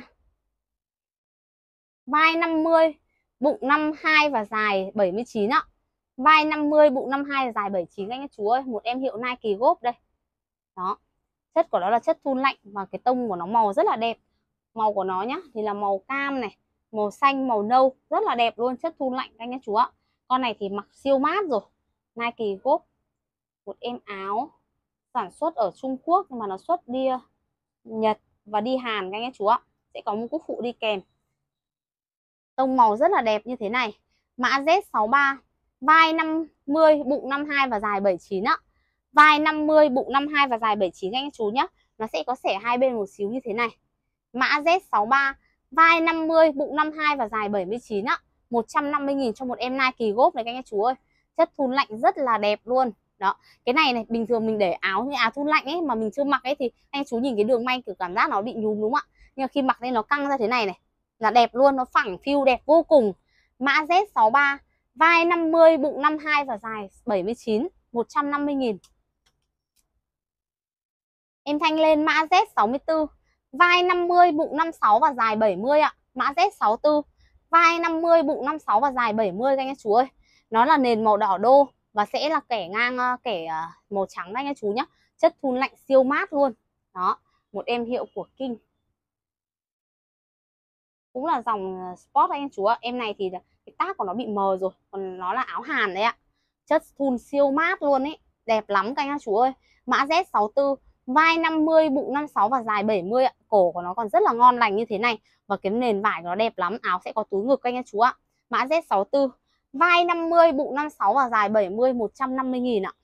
A: vai năm mươi, bụng năm mươi hai và dài bảy mươi chín ạ. Vai năm mươi, bụng năm mươi hai và dài bảy mươi chín anh chú ơi. Một em hiệu Nike Golf đây. Đó. Chất của nó là chất thun lạnh và cái tông của nó màu rất là đẹp. Màu của nó nhá thì là màu cam này, màu xanh, màu nâu, rất là đẹp luôn, chất thun lạnh anh chú ạ. Con này thì mặc siêu mát rồi. Nike Golf. Một em áo sản xuất ở Trung Quốc nhưng mà nó xuất đi Nhật và đi Hàn các anh chú ạ. Sẽ có một cúc phụ đi kèm. Tông màu rất là đẹp như thế này. Mã Z sáu mươi ba, vai năm mươi, bụng năm mươi hai và dài bảy mươi chín ạ. Vai năm mươi, bụng năm mươi hai và dài bảy mươi chín các anh chú nhá. Nó sẽ có xẻ hai bên một xíu như thế này. Mã Z sáu ba, vai năm mươi, bụng năm mươi hai và dài bảy mươi chín ạ. một trăm năm mươi nghìn cho một em Nike góp này các anh chú ơi. Chất thun lạnh rất là đẹp luôn. Đó, cái này này bình thường mình để áo như áo thun lạnh ấy mà mình chưa mặc ấy thì anh chú nhìn cái đường may kiểu cảm giác nó bị nhúm đúng không ạ? Nhưng mà khi mặc lên nó căng ra thế này này là đẹp luôn, nó phẳng phiu đẹp vô cùng. Mã Z sáu ba, vai năm mươi, bụng năm mươi hai và dài bảy mươi chín, một trăm năm mươi nghìn. Em Thanh lên mã Z sáu mươi tư, vai năm mươi, bụng năm mươi sáu và dài bảy mươi ạ. Mã Z sáu mươi tư, vai năm mươi, bụng năm mươi sáu và dài bảy mươi các anh chú ơi. Nó là nền màu đỏ đô và sẽ là kẻ ngang kẻ màu trắng đây anh chú nhé. Chất thun lạnh siêu mát luôn. Đó, một em hiệu của King. Cũng là dòng sport anh chú ạ. Em này thì cái tác của nó bị mờ rồi, còn nó là áo Hàn đấy ạ. Chất thun siêu mát luôn ấy, đẹp lắm các anh chú ơi. Mã Z sáu mươi tư, vai năm mươi, bụng năm mươi sáu và dài bảy mươi ạ. Cổ của nó còn rất là ngon lành như thế này và cái nền vải của nó đẹp lắm, áo sẽ có túi ngực các anh chú ạ. Mã Z sáu mươi tư, vai năm mươi, bụng năm mươi sáu và dài bảy mươi, một trăm năm mươi nghìn ạ.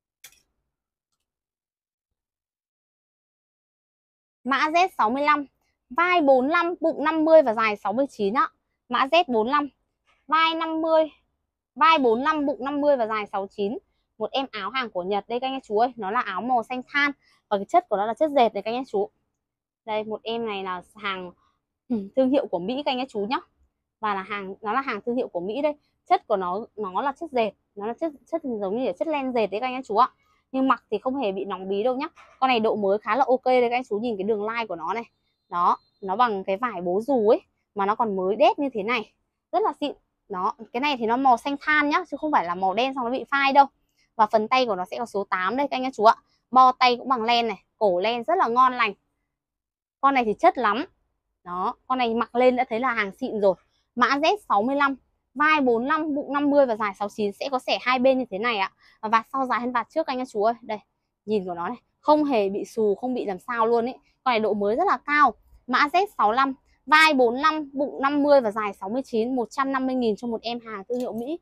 A: Mã Z sáu mươi lăm, vai bốn mươi lăm, bụng năm mươi và dài sáu mươi chín ạ. Mã Z bốn mươi lăm, vai năm mươi, vai bốn mươi lăm, bụng năm mươi và dài sáu mươi chín. Một em áo hàng của Nhật đây các anh chú ơi, nó là áo màu xanh than và cái chất của nó là chất dệt này các anh chú. Đây, một em này là hàng thương hiệu của Mỹ các anh chú nhá. Và là hàng nó là hàng thương hiệu của Mỹ đây. Chất của nó nó là chất dệt, nó là chất chất giống như là chất len dệt đấy các anh chú ạ. Nhưng mặc thì không hề bị nóng bí đâu nhá. Con này độ mới khá là ok đây các anh chú, nhìn cái đường line của nó này. Đó, nó bằng cái vải bố dù ấy mà nó còn mới đét như thế này. Rất là xịn. Đó, cái này thì nó màu xanh than nhá, chứ không phải là màu đen xong nó bị phai đâu. Và phần tay của nó sẽ có số tám đây các anh chú ạ. Bo tay cũng bằng len này, cổ len rất là ngon lành. Con này thì chất lắm. Đó, con này mặc lên đã thấy là hàng xịn rồi. Mã Z sáu mươi lăm, vai bốn mươi lăm, bụng năm mươi và dài sáu mươi chín, sẽ có xẻ hai bên như thế này ạ. Và vạt sau dài hơn vạt trước anh chú ơi. Đây, nhìn của nó này, không hề bị xù, không bị làm sao luôn ấy. Con này độ mới rất là cao. Mã Z sáu mươi lăm, vai bốn mươi lăm, bụng năm mươi và dài sáu mươi chín, một trăm năm mươi nghìn cho một em hàng thương hiệu Mỹ.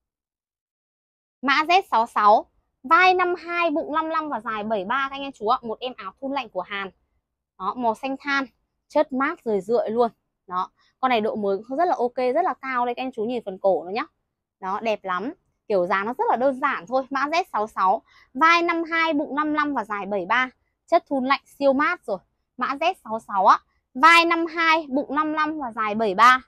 A: Mã Z sáu mươi sáu, vai năm mươi hai, bụng năm mươi lăm và dài bảy mươi ba các anh em chú ạ. Một em áo thun lạnh của Hàn. Đó, màu xanh than, chất mát rười rượi luôn. Đó, con này độ mới rất là ok, rất là cao đây các anh chú nhìn phần cổ nó nhá. Đó, đẹp lắm. Kiểu dáng nó rất là đơn giản thôi. Mã Z sáu mươi sáu, vai năm mươi hai, bụng năm mươi lăm và dài bảy mươi ba. Chất thun lạnh siêu mát rồi. Mã Z sáu mươi sáu á, vai năm mươi hai, bụng năm mươi lăm và dài bảy mươi ba.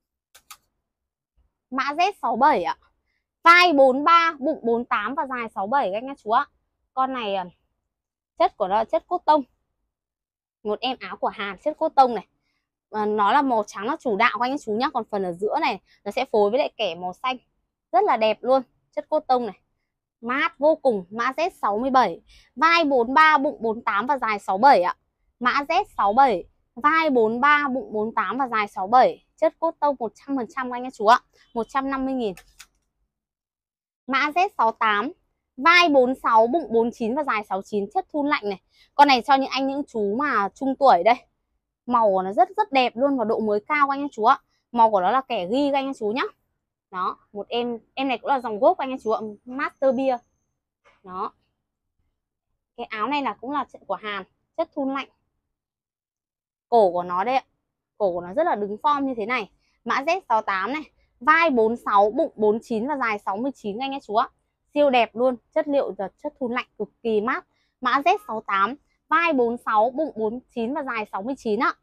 A: Mã Z sáu mươi bảy ạ, vai bốn mươi ba, bụng bốn mươi tám và dài sáu mươi bảy các anh chú ạ. Con này chất của nó là chất cốt tông. Một em áo của Hàn chất cốt tông này. À, nó là màu trắng là chủ đạo các anh chú nhá, còn phần ở giữa này nó sẽ phối với lại kẻ màu xanh. Rất là đẹp luôn, chất cốt tông này. Mát vô cùng. Mã Z sáu mươi bảy, vai bốn mươi ba, bụng bốn mươi tám và dài sáu mươi bảy ạ. Mã Z sáu mươi bảy, vai bốn mươi ba, bụng bốn mươi tám và dài sáu mươi bảy. Chất cốt tông một trăm phần trăm anh chú ạ. một trăm năm mươi nghìn. Mã Z sáu mươi tám, vai bốn mươi sáu, bụng bốn mươi chín và dài sáu mươi chín, chất thun lạnh này. Con này cho những anh những chú mà trung tuổi đây. Màu của nó rất rất đẹp luôn và độ mới cao anh chú ạ. Màu của nó là kẻ ghi các anh chú nhá. Đó, một em em này cũng là dòng gốc anh chú ạ, Master Beer. Đó. Cái áo này là cũng là của Hàn, chất thun lạnh. Cổ của nó đây ạ. Cổ của nó rất là đứng form như thế này. Mã Z sáu mươi tám này, vai bốn mươi sáu, bụng bốn mươi chín và dài sáu mươi chín anh chú ạ. Siêu đẹp luôn, chất liệu và chất thun lạnh cực kỳ mát. Mã Z sáu mươi tám, vai bốn mươi sáu, bụng bốn mươi chín và dài sáu mươi chín ạ.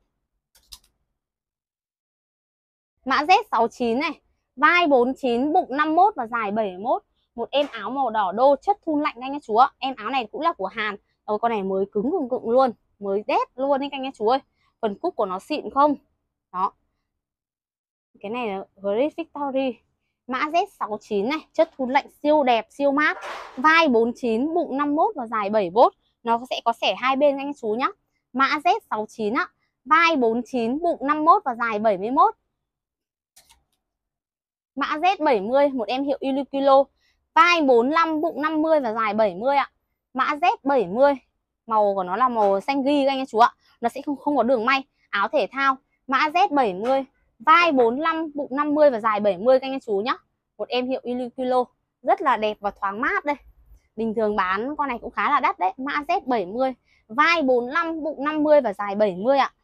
A: Mã Z sáu mươi chín này, vai bốn mươi chín, bụng năm mươi mốt và dài bảy mươi mốt. Một em áo màu đỏ đô chất thun lạnh anh chú ạ. Em áo này cũng là của Hàn. Rồi con này mới cứng cứng cứng luôn, mới đét luôn anh anh chú ơi. Phần cúc của nó xịn không? Đó. Cái này là Great Victory. Mã Z sáu mươi chín này, chất thun lạnh siêu đẹp, siêu mát. Vai bốn mươi chín, bụng năm mươi mốt và dài bảy mươi mốt. Nó sẽ có xẻ hai bên anh chú nhá. Mã Z sáu mươi chín ạ, vai bốn mươi chín, bụng năm mươi mốt và dài bảy mươi mốt. Mã Z bảy mươi, một em hiệu Uniqlo, vai bốn mươi lăm, bụng năm mươi và dài bảy mươi ạ. Mã Z bảy mươi, màu của nó là màu xanh ghi các anh chú ạ. Nó sẽ không không có đường may, áo thể thao. Mã Z bảy mươi, vai bốn mươi lăm, bụng năm mươi và dài bảy mươi các anh chú nhá. một em hiệu Uniqlo, rất là đẹp và thoáng mát đây. Bình thường bán con này cũng khá là đắt đấy. Mã Z bảy mươi, vai bốn mươi lăm, bụng năm mươi và dài bảy mươi ạ.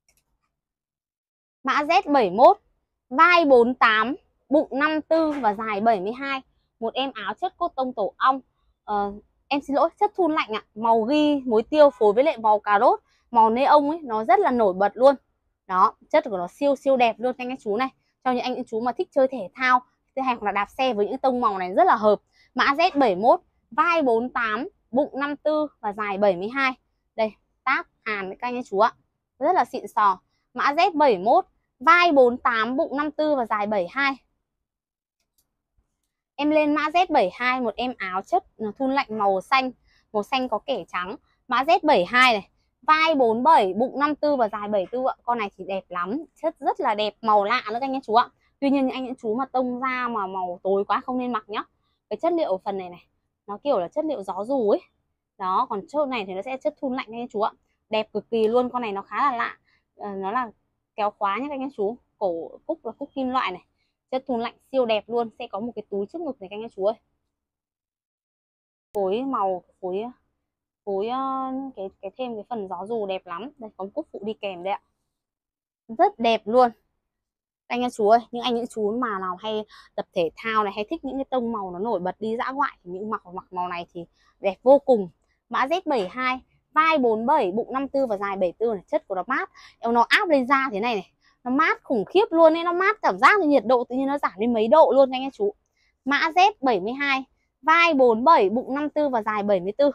A: Mã Z bảy mốt, vai bốn mươi tám, bụng năm mươi tư và dài bảy mươi hai. Một em áo chất cốt tông tổ ong. Ờ, em xin lỗi, chất thun lạnh ạ. Màu ghi muối tiêu phối với lại màu cà rốt, màu neon ấy, nó rất là nổi bật luôn. Đó, chất của nó siêu siêu đẹp luôn anh các chú này. Cho những anh những chú mà thích chơi thể thao, hay hoặc là đạp xe với những tông màu này rất là hợp. Mã Z bảy mốt, vai bốn mươi tám, bụng năm mươi tư và dài bảy mươi hai. Đây, tác Hàn với các anh chú ạ. Rất là xịn sò. Mã Z bảy mốt, vai bốn mươi tám, bụng năm mươi tư và dài bảy mươi hai. Em lên mã Z bảy mươi hai, một em áo chất thun lạnh màu xanh, màu xanh có kẻ trắng. Mã Z bảy mươi hai này, vai bốn mươi bảy, bụng năm mươi tư và dài bảy mươi tư ạ. Con này thì đẹp lắm, chất rất là đẹp, màu lạ nữa các anh chú ạ. Tuy nhiên những anh những chú mà tông da mà màu tối quá không nên mặc nhá. Cái chất liệu ở phần này này, nó kiểu là chất liệu gió dù ấy. Đó, còn chỗ này thì nó sẽ chất thun lạnh các anh chú ạ. Đẹp cực kỳ luôn, con này nó khá là lạ. À, nó là kéo khóa nhá các anh chú. Cổ cúc là cúc kim loại này. Chất thun lạnh siêu đẹp luôn, sẽ có một cái túi trước ngực này các anh chú ơi. Phối màu, phối phối cái cái thêm cái phần gió dù đẹp lắm. Đây có một cúc phụ đi kèm đây ạ. Rất đẹp luôn. Anh các chú ơi, những anh những chú mà nào hay tập thể thao này, hay thích những cái tông màu nó nổi bật đi dã ngoại thì những mặc mặc màu này thì đẹp vô cùng. Mã Z bảy mươi hai, vai bốn mươi bảy, bụng năm mươi tư và dài bảy mươi tư này, chất của nó mát. Nó áp lên da thế này này, nó mát khủng khiếp luôn ấy, nó mát cảm giác thì nhiệt độ tự nhiên nó giảm đến mấy độ luôn anh các chú. Mã Z bảy mươi hai, vai bốn mươi bảy, bụng năm mươi tư và dài bảy mươi tư.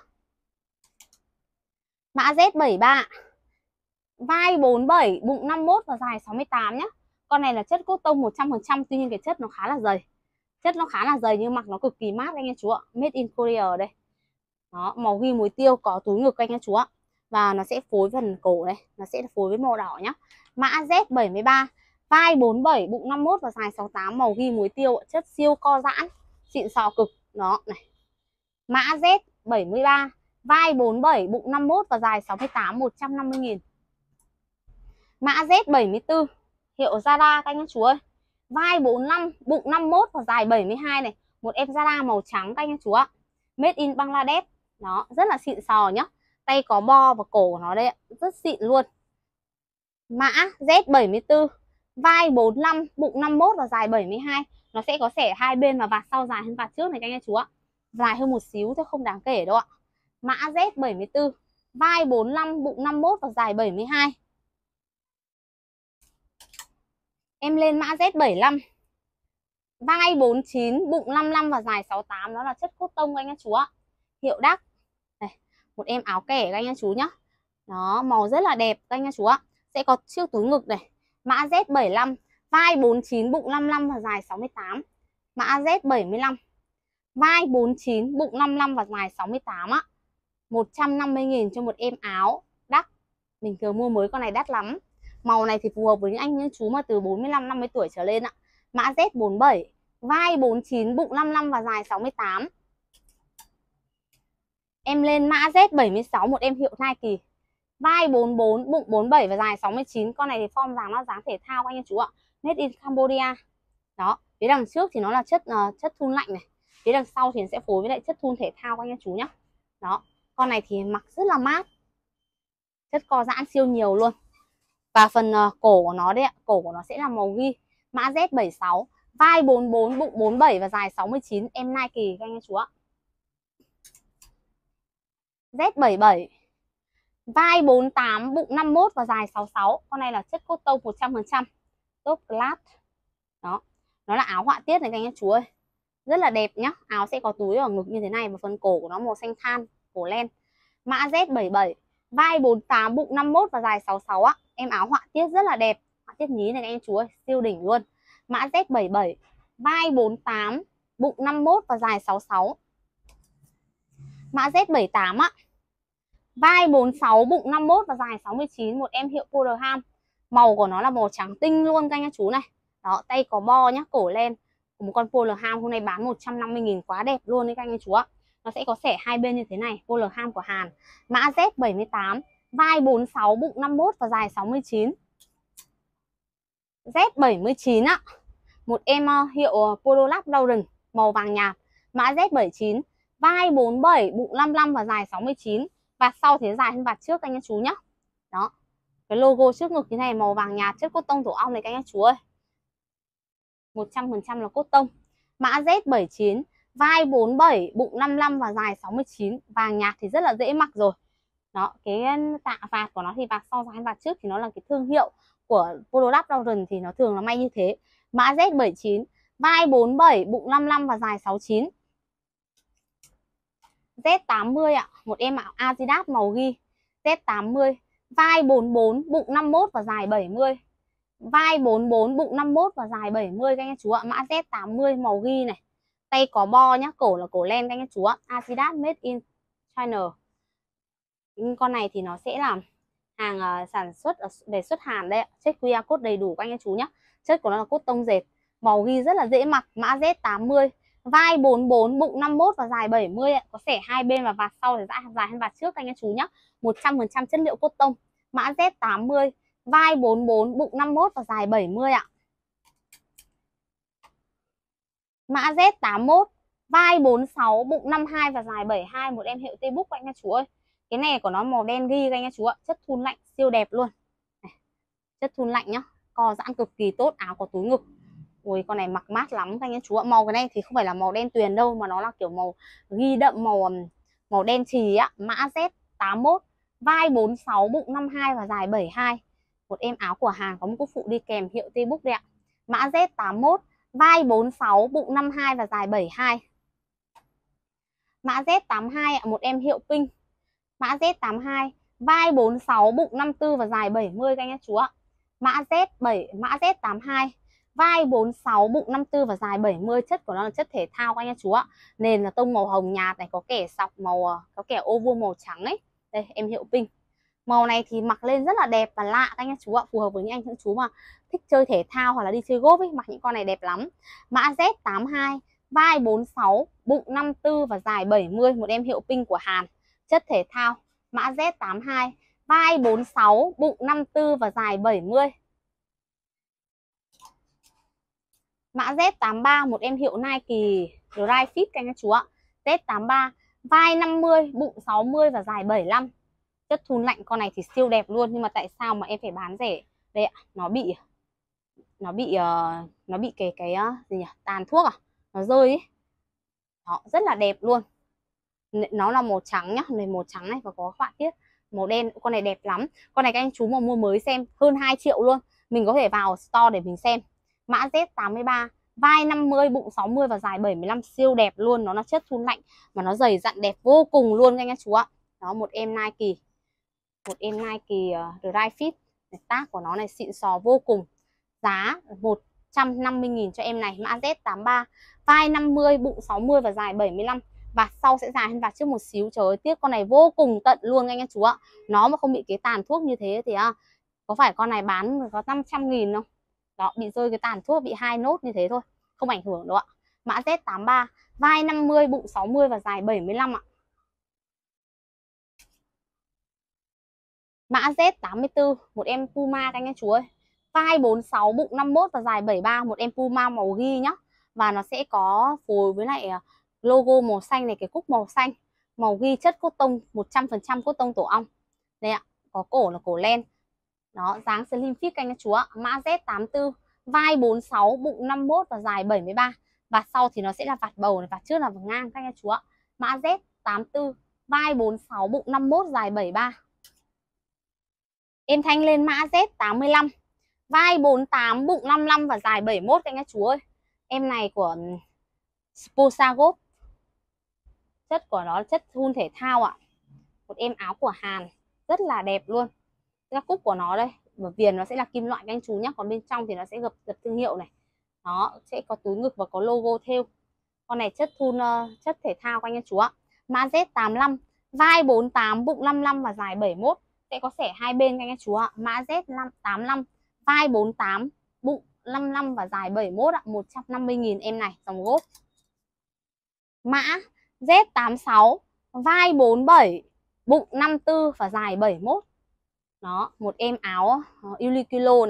A: Mã Z bảy mươi ba, vai bốn mươi bảy, bụng năm mươi mốt và dài sáu mươi tám nhá. Con này là chất cốt tông một trăm phần trăm, tuy nhiên cái chất nó khá là dày. Chất nó khá là dày nhưng mặc nó cực kỳ mát anh em chú ạ. Made in Korea đây. Đó, màu ghi muối tiêu, có túi ngực anh em chú ạ. Và nó sẽ phối phần cổ này, nó sẽ phối với màu đỏ nhá. Mã Z bảy mươi ba, vai bốn mươi bảy, bụng năm mươi mốt và dài sáu mươi tám, màu ghi muối tiêu, chất siêu co giãn, xịn sò cực. Đó này. Mã Z bảy mươi ba, vai bốn mươi bảy, bụng năm mươi mốt và dài sáu mươi tám, một trăm năm mươi nghìn. Mã Z bảy mươi tư, hiệu Zara các anh chú ơi. Vai bốn mươi lăm, bụng năm mươi mốt và dài bảy mươi hai này. Một em Zara màu trắng các anh chú ạ. Made in Bangladesh. Đó, rất là xịn sò nhá. Tay có bo và cổ của nó đây ạ, rất xịn luôn. Mã Z bảy mươi tư, vai bốn mươi lăm, bụng năm mươi mốt và dài bảy mươi hai. Nó sẽ có xẻ hai bên và vạt sau dài hơn vạt trước này các anh chú ạ. Dài hơn một xíu thôi, không đáng kể đâu ạ. Mã Z bảy mươi tư, vai bốn mươi lăm, bụng năm mươi mốt và dài bảy mươi hai. Em lên mã Z bảy mươi lăm, vai bốn mươi chín, bụng năm mươi lăm và dài sáu mươi tám. Nó là chất cốt tông anh chú ạ. Hiệu Đắc. Đây, một em áo kẻ các anh chú nhá. Đó, màu rất là đẹp các anh chú ạ. Sẽ có chiếc túi ngực này. Mã Z bảy mươi lăm, vai bốn mươi chín, bụng năm mươi lăm và dài sáu mươi tám. Mã Z bảy mươi lăm, vai bốn mươi chín, bụng năm mươi lăm và dài sáu mươi tám ạ. một trăm năm mươi nghìn cho một em áo Đắc. Bình thường mua mới con này đắt lắm. Màu này thì phù hợp với những anh những chú mà từ bốn mươi lăm năm mươi tuổi trở lên ạ. Mã Z bốn mươi bảy, vai bốn mươi chín, bụng năm mươi lăm và dài sáu mươi tám. Em lên mã Z bảy mươi sáu, một em hiệu Nike. Vai bốn mươi bốn, bụng bốn mươi bảy và dài sáu mươi chín. Con này thì form dáng nó dáng thể thao anh chú ạ. Made in Cambodia. Đó, phía đằng trước thì nó là chất uh, chất thun lạnh này. Phía đằng sau thì sẽ phối với lại chất thun thể thao anh chú nhá. Đó, con này thì mặc rất là mát. Chất co giãn siêu nhiều luôn. Và phần uh, cổ của nó đây ạ, cổ của nó sẽ là màu ghi. Mã Z bảy mươi sáu, vai bốn mươi bốn, bụng bốn mươi bảy và dài sáu mươi chín, em Nike các anh chú ạ. Z bảy mươi bảy, vai bốn mươi tám, bụng năm mươi mốt và dài sáu mươi sáu. Con này là chất cốt tông một trăm phần trăm. Top class. Đó, nó là áo họa tiết này các anh chú ơi. Rất là đẹp nhá. Áo sẽ có túi ở ngực như thế này và phần cổ của nó màu xanh than, cổ len. Mã Z bảy mươi bảy, vai bốn mươi tám, bụng năm mươi mốt và dài sáu mươi sáu á. Em áo họa tiết rất là đẹp. Họa tiết nhí này các anh chú ơi, siêu đỉnh luôn. Mã Z bảy mươi bảy, vai bốn mươi tám, bụng năm mươi mốt và dài sáu mươi sáu. Mã Z bảy mươi tám á. Vai bốn mươi sáu, bụng năm mươi mốt và dài sáu mươi chín, một em hiệu Polarham. Màu của nó là màu trắng tinh luôn các anh chú này. Đó, tay có bo nhá, cổ len. Một con Polarham hôm nay bán một trăm năm mươi nghìn, quá đẹp luôn đấy các anh chú ạ. Nó sẽ có xẻ hai bên như thế này, Polarham của Hàn. Mã Z bảy mươi tám, vai bốn mươi sáu, bụng năm mươi mốt và dài sáu mươi chín. Z bảy mươi chín ạ. Một em uh, hiệu uh, Polo Ralph Lauren màu vàng nhạt, mã Z bảy chín, vai bốn bảy, bụng năm mươi lăm và dài sáu mươi chín. Vạt sau thì dài hơn vạt trước các anh chú nhé. Đó. Cái logo trước ngực như này màu vàng nhạt, chất cốt tông tổ ong này các anh chú ơi. một trăm phần trăm là cốt tông. Mã Z bảy chín, vai bốn bảy, bụng năm mươi lăm và dài sáu mươi chín. Vàng nhạt thì rất là dễ mặc rồi. Đó, cái tạ vạt của nó thì vạt sau dài hơn vạt trước thì nó là cái thương hiệu của Polo Ralph Lauren thì nó thường là may như thế. Mã Z bảy chín, vai bốn bảy, bụng năm mươi lăm và dài sáu mươi chín. Z tám mươi ạ, một em áo Adidas màu ghi. Z tám mươi, vai bốn bốn, bụng năm mươi mốt và dài bảy mươi. Vai bốn bốn, bụng năm mươi mốt và dài bảy mươi các anh chú ạ. Mã Z tám mươi màu ghi này. Tay có bo nhá, cổ là cổ len các anh chú ạ. Adidas made in China. Con này thì nó sẽ là hàng uh, sản xuất về xuất Hàn đây ạ. Check quy rờ code đầy đủ các anh chú nhá. Chất của nó là cốt tông dệt. Màu ghi rất là dễ mặc. Mã Z tám mươi, vai bốn bốn, bụng năm mươi mốt và dài bảy mươi ạ. Có xẻ hai bên và vạt sau thì dài, dài hơn vạt trước các anh chú nhá. một trăm phần trăm chất liệu cốt tông. Mã Z tám mươi, vai bốn bốn, bụng năm mươi mốt và dài bảy mươi ạ. Mã Z tám mốt, vai bốn sáu, bụng năm mươi hai và dài bảy mươi hai. Một em hiệu T-Book các anh chú ơi. Cái này của nó màu đen ghi các anh chú ạ. Chất thun lạnh siêu đẹp luôn này. Chất thun lạnh nhá. Co giãn cực kỳ tốt, áo có túi ngực. Ui, con này mặc mát lắm các anh chú ạ. Màu cái này thì không phải là màu đen tuyền đâu, mà nó là kiểu màu ghi đậm màu màu đen chì á. Mã Z tám mốt, vai bốn sáu, bụng năm mươi hai và dài bảy mươi hai. Một em áo của hàng có một cúc phụ đi kèm hiệu T-Book đây ạ. Mã Z tám mốt, vai bốn sáu, bụng năm mươi hai và dài bảy mươi hai. Mã Z tám hai ạ, một em hiệu Pink. Mã Z tám hai, vai bốn sáu, bụng năm mươi tư và dài bảy mươi các anh chú ạ. Mã Z bảy, mã Z tám hai, vai bốn sáu, bụng năm mươi tư và dài bảy mươi. Chất của nó là chất thể thao các anh chú ạ. Nền là tông màu hồng nhạt này, có kẻ sọc màu, có kẻ ô vuông màu trắng ấy. Đây em hiệu Pink. Màu này thì mặc lên rất là đẹp và lạ các anh chú ạ, phù hợp với những anh những chú mà thích chơi thể thao hoặc là đi chơi golf ấy, mặc những con này đẹp lắm. Mã Z tám hai, vai bốn sáu, bụng năm mươi tư và dài bảy mươi. Một em hiệu Pink của Hàn, chất thể thao. Mã Z tám hai, vai bốn sáu, bụng năm mươi tư và dài bảy mươi. Mã Z tám ba, một em hiệu Nike Dry Fit các anh chú ạ. Z tám ba, vai năm mươi, bụng sáu mươi và dài bảy mươi lăm. Chất thun lạnh, con này thì siêu đẹp luôn. Nhưng mà tại sao mà em phải bán rẻ? Đây ạ, nó bị nó bị uh, nó bị cái cái uh, gì nhỉ? Tàn thuốc à? Nó rơi ấy. Đó, rất là đẹp luôn. Nó là màu trắng nhá, này màu trắng này và có họa tiết màu đen. Con này đẹp lắm. Con này các anh chú mà mua mới xem hơn hai triệu luôn. Mình có thể vào store để mình xem. Mã Z tám ba, vai năm mươi, bụng sáu mươi và dài bảy mươi lăm, siêu đẹp luôn. Nó là chất thun lạnh mà nó dày dặn đẹp vô cùng luôn các anh chú ạ. Đó, một em Nike. Một em Nike uh, Dry Fit. Tag của nó này xịn sò vô cùng. Giá một trăm năm mươi nghìn cho em này. Mã Z tám ba, vai năm mươi, bụng sáu mươi và dài bảy mươi lăm. Vạt sau sẽ dài hơn vạt trước một xíu. Trời ơi, tiếc con này vô cùng tận luôn anh chú ạ. Nó mà không bị cái tàn thuốc như thế thì à, có phải con này bán có năm trăm nghìn không? Đó, bị rơi cái tàn thuốc, bị hai nốt như thế thôi, không ảnh hưởng đâu ạ. Mã Z tám ba, vai năm mươi, bụng sáu mươi và dài bảy mươi lăm ạ. Mã Z tám tư, một em Puma các anh chú ơi. Vai bốn sáu, bụng năm mươi mốt và dài bảy mươi ba. Một em Puma màu ghi nhá. Và nó sẽ có phối với lại logo màu xanh này, cái cúc màu xanh. Màu ghi chất cốt tông, một trăm phần trăm cốt tông tổ ong. Đây ạ, có cổ là cổ len. Đó, dáng slim fit các anh chú ạ. Mã Z tám tư, vai bốn sáu, bụng năm mươi mốt và dài bảy mươi ba. Vạt sau thì nó sẽ là vạt bầu này, vạt trước là vạt ngang các anh chú ạ. Mã Z tám tư, vai bốn sáu, bụng năm mươi mốt, dài bảy mươi ba. Em Thanh lên mã Z tám lăm, vai bốn tám, bụng năm mươi lăm và dài bảy mươi mốt các anh chú ơi. Em này của Sposagot. Chất của nó chất thun thể thao ạ. Một em áo của Hàn rất là đẹp luôn. Các cúc của nó đây, và viền nó sẽ là kim loại các anh chú nhé, còn bên trong thì nó sẽ gập gập thương hiệu này. Đó, sẽ có túi ngực và có logo thêu. Con này chất thun uh, chất thể thao các anh chú ạ. Mã Z tám lăm, vai bốn tám, bụng năm mươi lăm và dài bảy mươi mốt. Sẽ có xẻ hai bên các anh chú ạ. Mã Z tám lăm, vai bốn tám, bụng năm mươi lăm và dài bảy mươi mốt ạ. một trăm năm mươi nghìn em này, dòng gốt. Mã Z tám sáu, vai bốn bảy, bụng năm mươi tư và dài bảy mươi mốt. Đó, một em áo uh, Uniqlo này.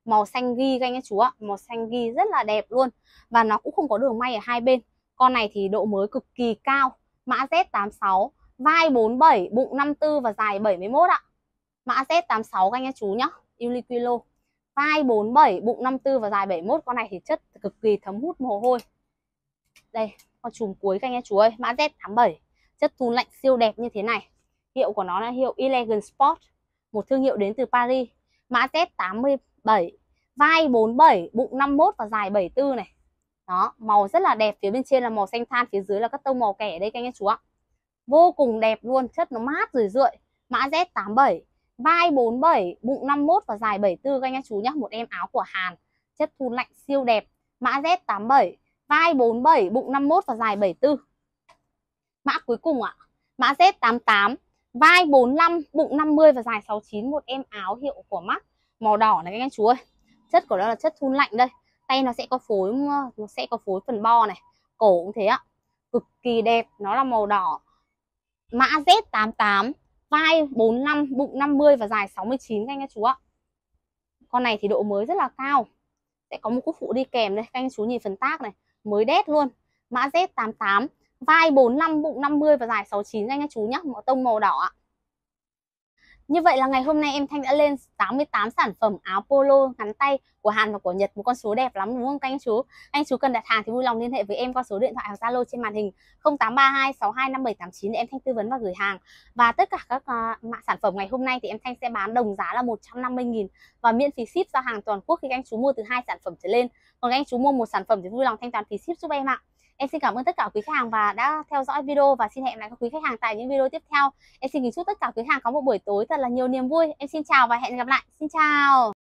A: Màu xanh ghi các anh chú ạ, màu xanh ghi rất là đẹp luôn. Và nó cũng không có đường may ở hai bên. Con này thì độ mới cực kỳ cao. Mã Z tám sáu, vai bốn mươi bảy, bụng năm mươi tư và dài bảy mươi mốt ạ. Mã Z tám sáu các anh chú nhá, Uniqlo. Vai bốn mươi bảy, bụng năm mươi tư và dài bảy mươi mốt. Con này thì chất cực kỳ thấm hút mồ hôi. Đây, con chùm cuối các anh chú ơi, mã Z tám bảy. Chất thun lạnh siêu đẹp như thế này. Hiệu của nó là hiệu Elegant Sport, một thương hiệu đến từ Paris. Mã Z tám bảy, vai bốn mươi bảy, bụng năm mươi mốt và dài bảy mươi tư này. Đó, màu rất là đẹp, phía bên trên là màu xanh than, phía dưới là các tông màu kẻ ở đây các anh chú ạ. Vô cùng đẹp luôn, chất nó mát rượi rượi. Mã Z tám bảy, vai bốn mươi bảy, bụng năm mươi mốt và dài bảy mươi tư các anh chú nhé, một em áo của Hàn. Chất thun lạnh siêu đẹp. Mã Z tám bảy, vai bốn mươi bảy, bụng năm mươi mốt và dài bảy mươi tư. Mã cuối cùng ạ, mã Z tám tám, vai bốn mươi lăm, bụng năm mươi và dài sáu mươi chín, một em áo hiệu của Max, màu đỏ này các anh chú ơi. Chất của nó là chất thun lạnh đây. Tay nó sẽ có phối nó sẽ có phối phần bo này, cổ cũng thế ạ. Cực kỳ đẹp, nó là màu đỏ. Mã Z tám tám, vai bốn mươi lăm, bụng năm mươi và dài sáu mươi chín các anh chú ạ. Con này thì độ mới rất là cao. Sẽ có một cúc phụ đi kèm đây, các anh chú nhìn phần tác này, mới đét luôn. Mã Z tám tám, vai bốn mươi lăm, bụng năm mươi và dài sáu mươi chín anh chú nhé, màu tông màu đỏ ạ. Như vậy là ngày hôm nay em Thanh đã lên tám mươi tám sản phẩm áo polo ngắn tay của Hàn và của Nhật, một con số đẹp lắm đúng không các anh chú? Anh chú cần đặt hàng thì vui lòng liên hệ với em qua số điện thoại hoặc Zalo trên màn hình không tám ba hai sáu hai năm bảy tám chín để em Thanh tư vấn và gửi hàng. Và tất cả các uh, mã sản phẩm ngày hôm nay thì em Thanh sẽ bán đồng giá là một trăm năm mươi nghìn và miễn phí ship giao hàng toàn quốc khi các anh chú mua từ hai sản phẩm trở lên. Còn các anh chú mua một sản phẩm thì vui lòng thanh toán phí ship giúp em ạ. Em xin cảm ơn tất cả quý khách hàng và đã theo dõi video và xin hẹn lại các quý khách hàng tại những video tiếp theo. Em xin kính chúc tất cả quý khách hàng có một buổi tối thật là nhiều niềm vui. Em xin chào và hẹn gặp lại. Xin chào.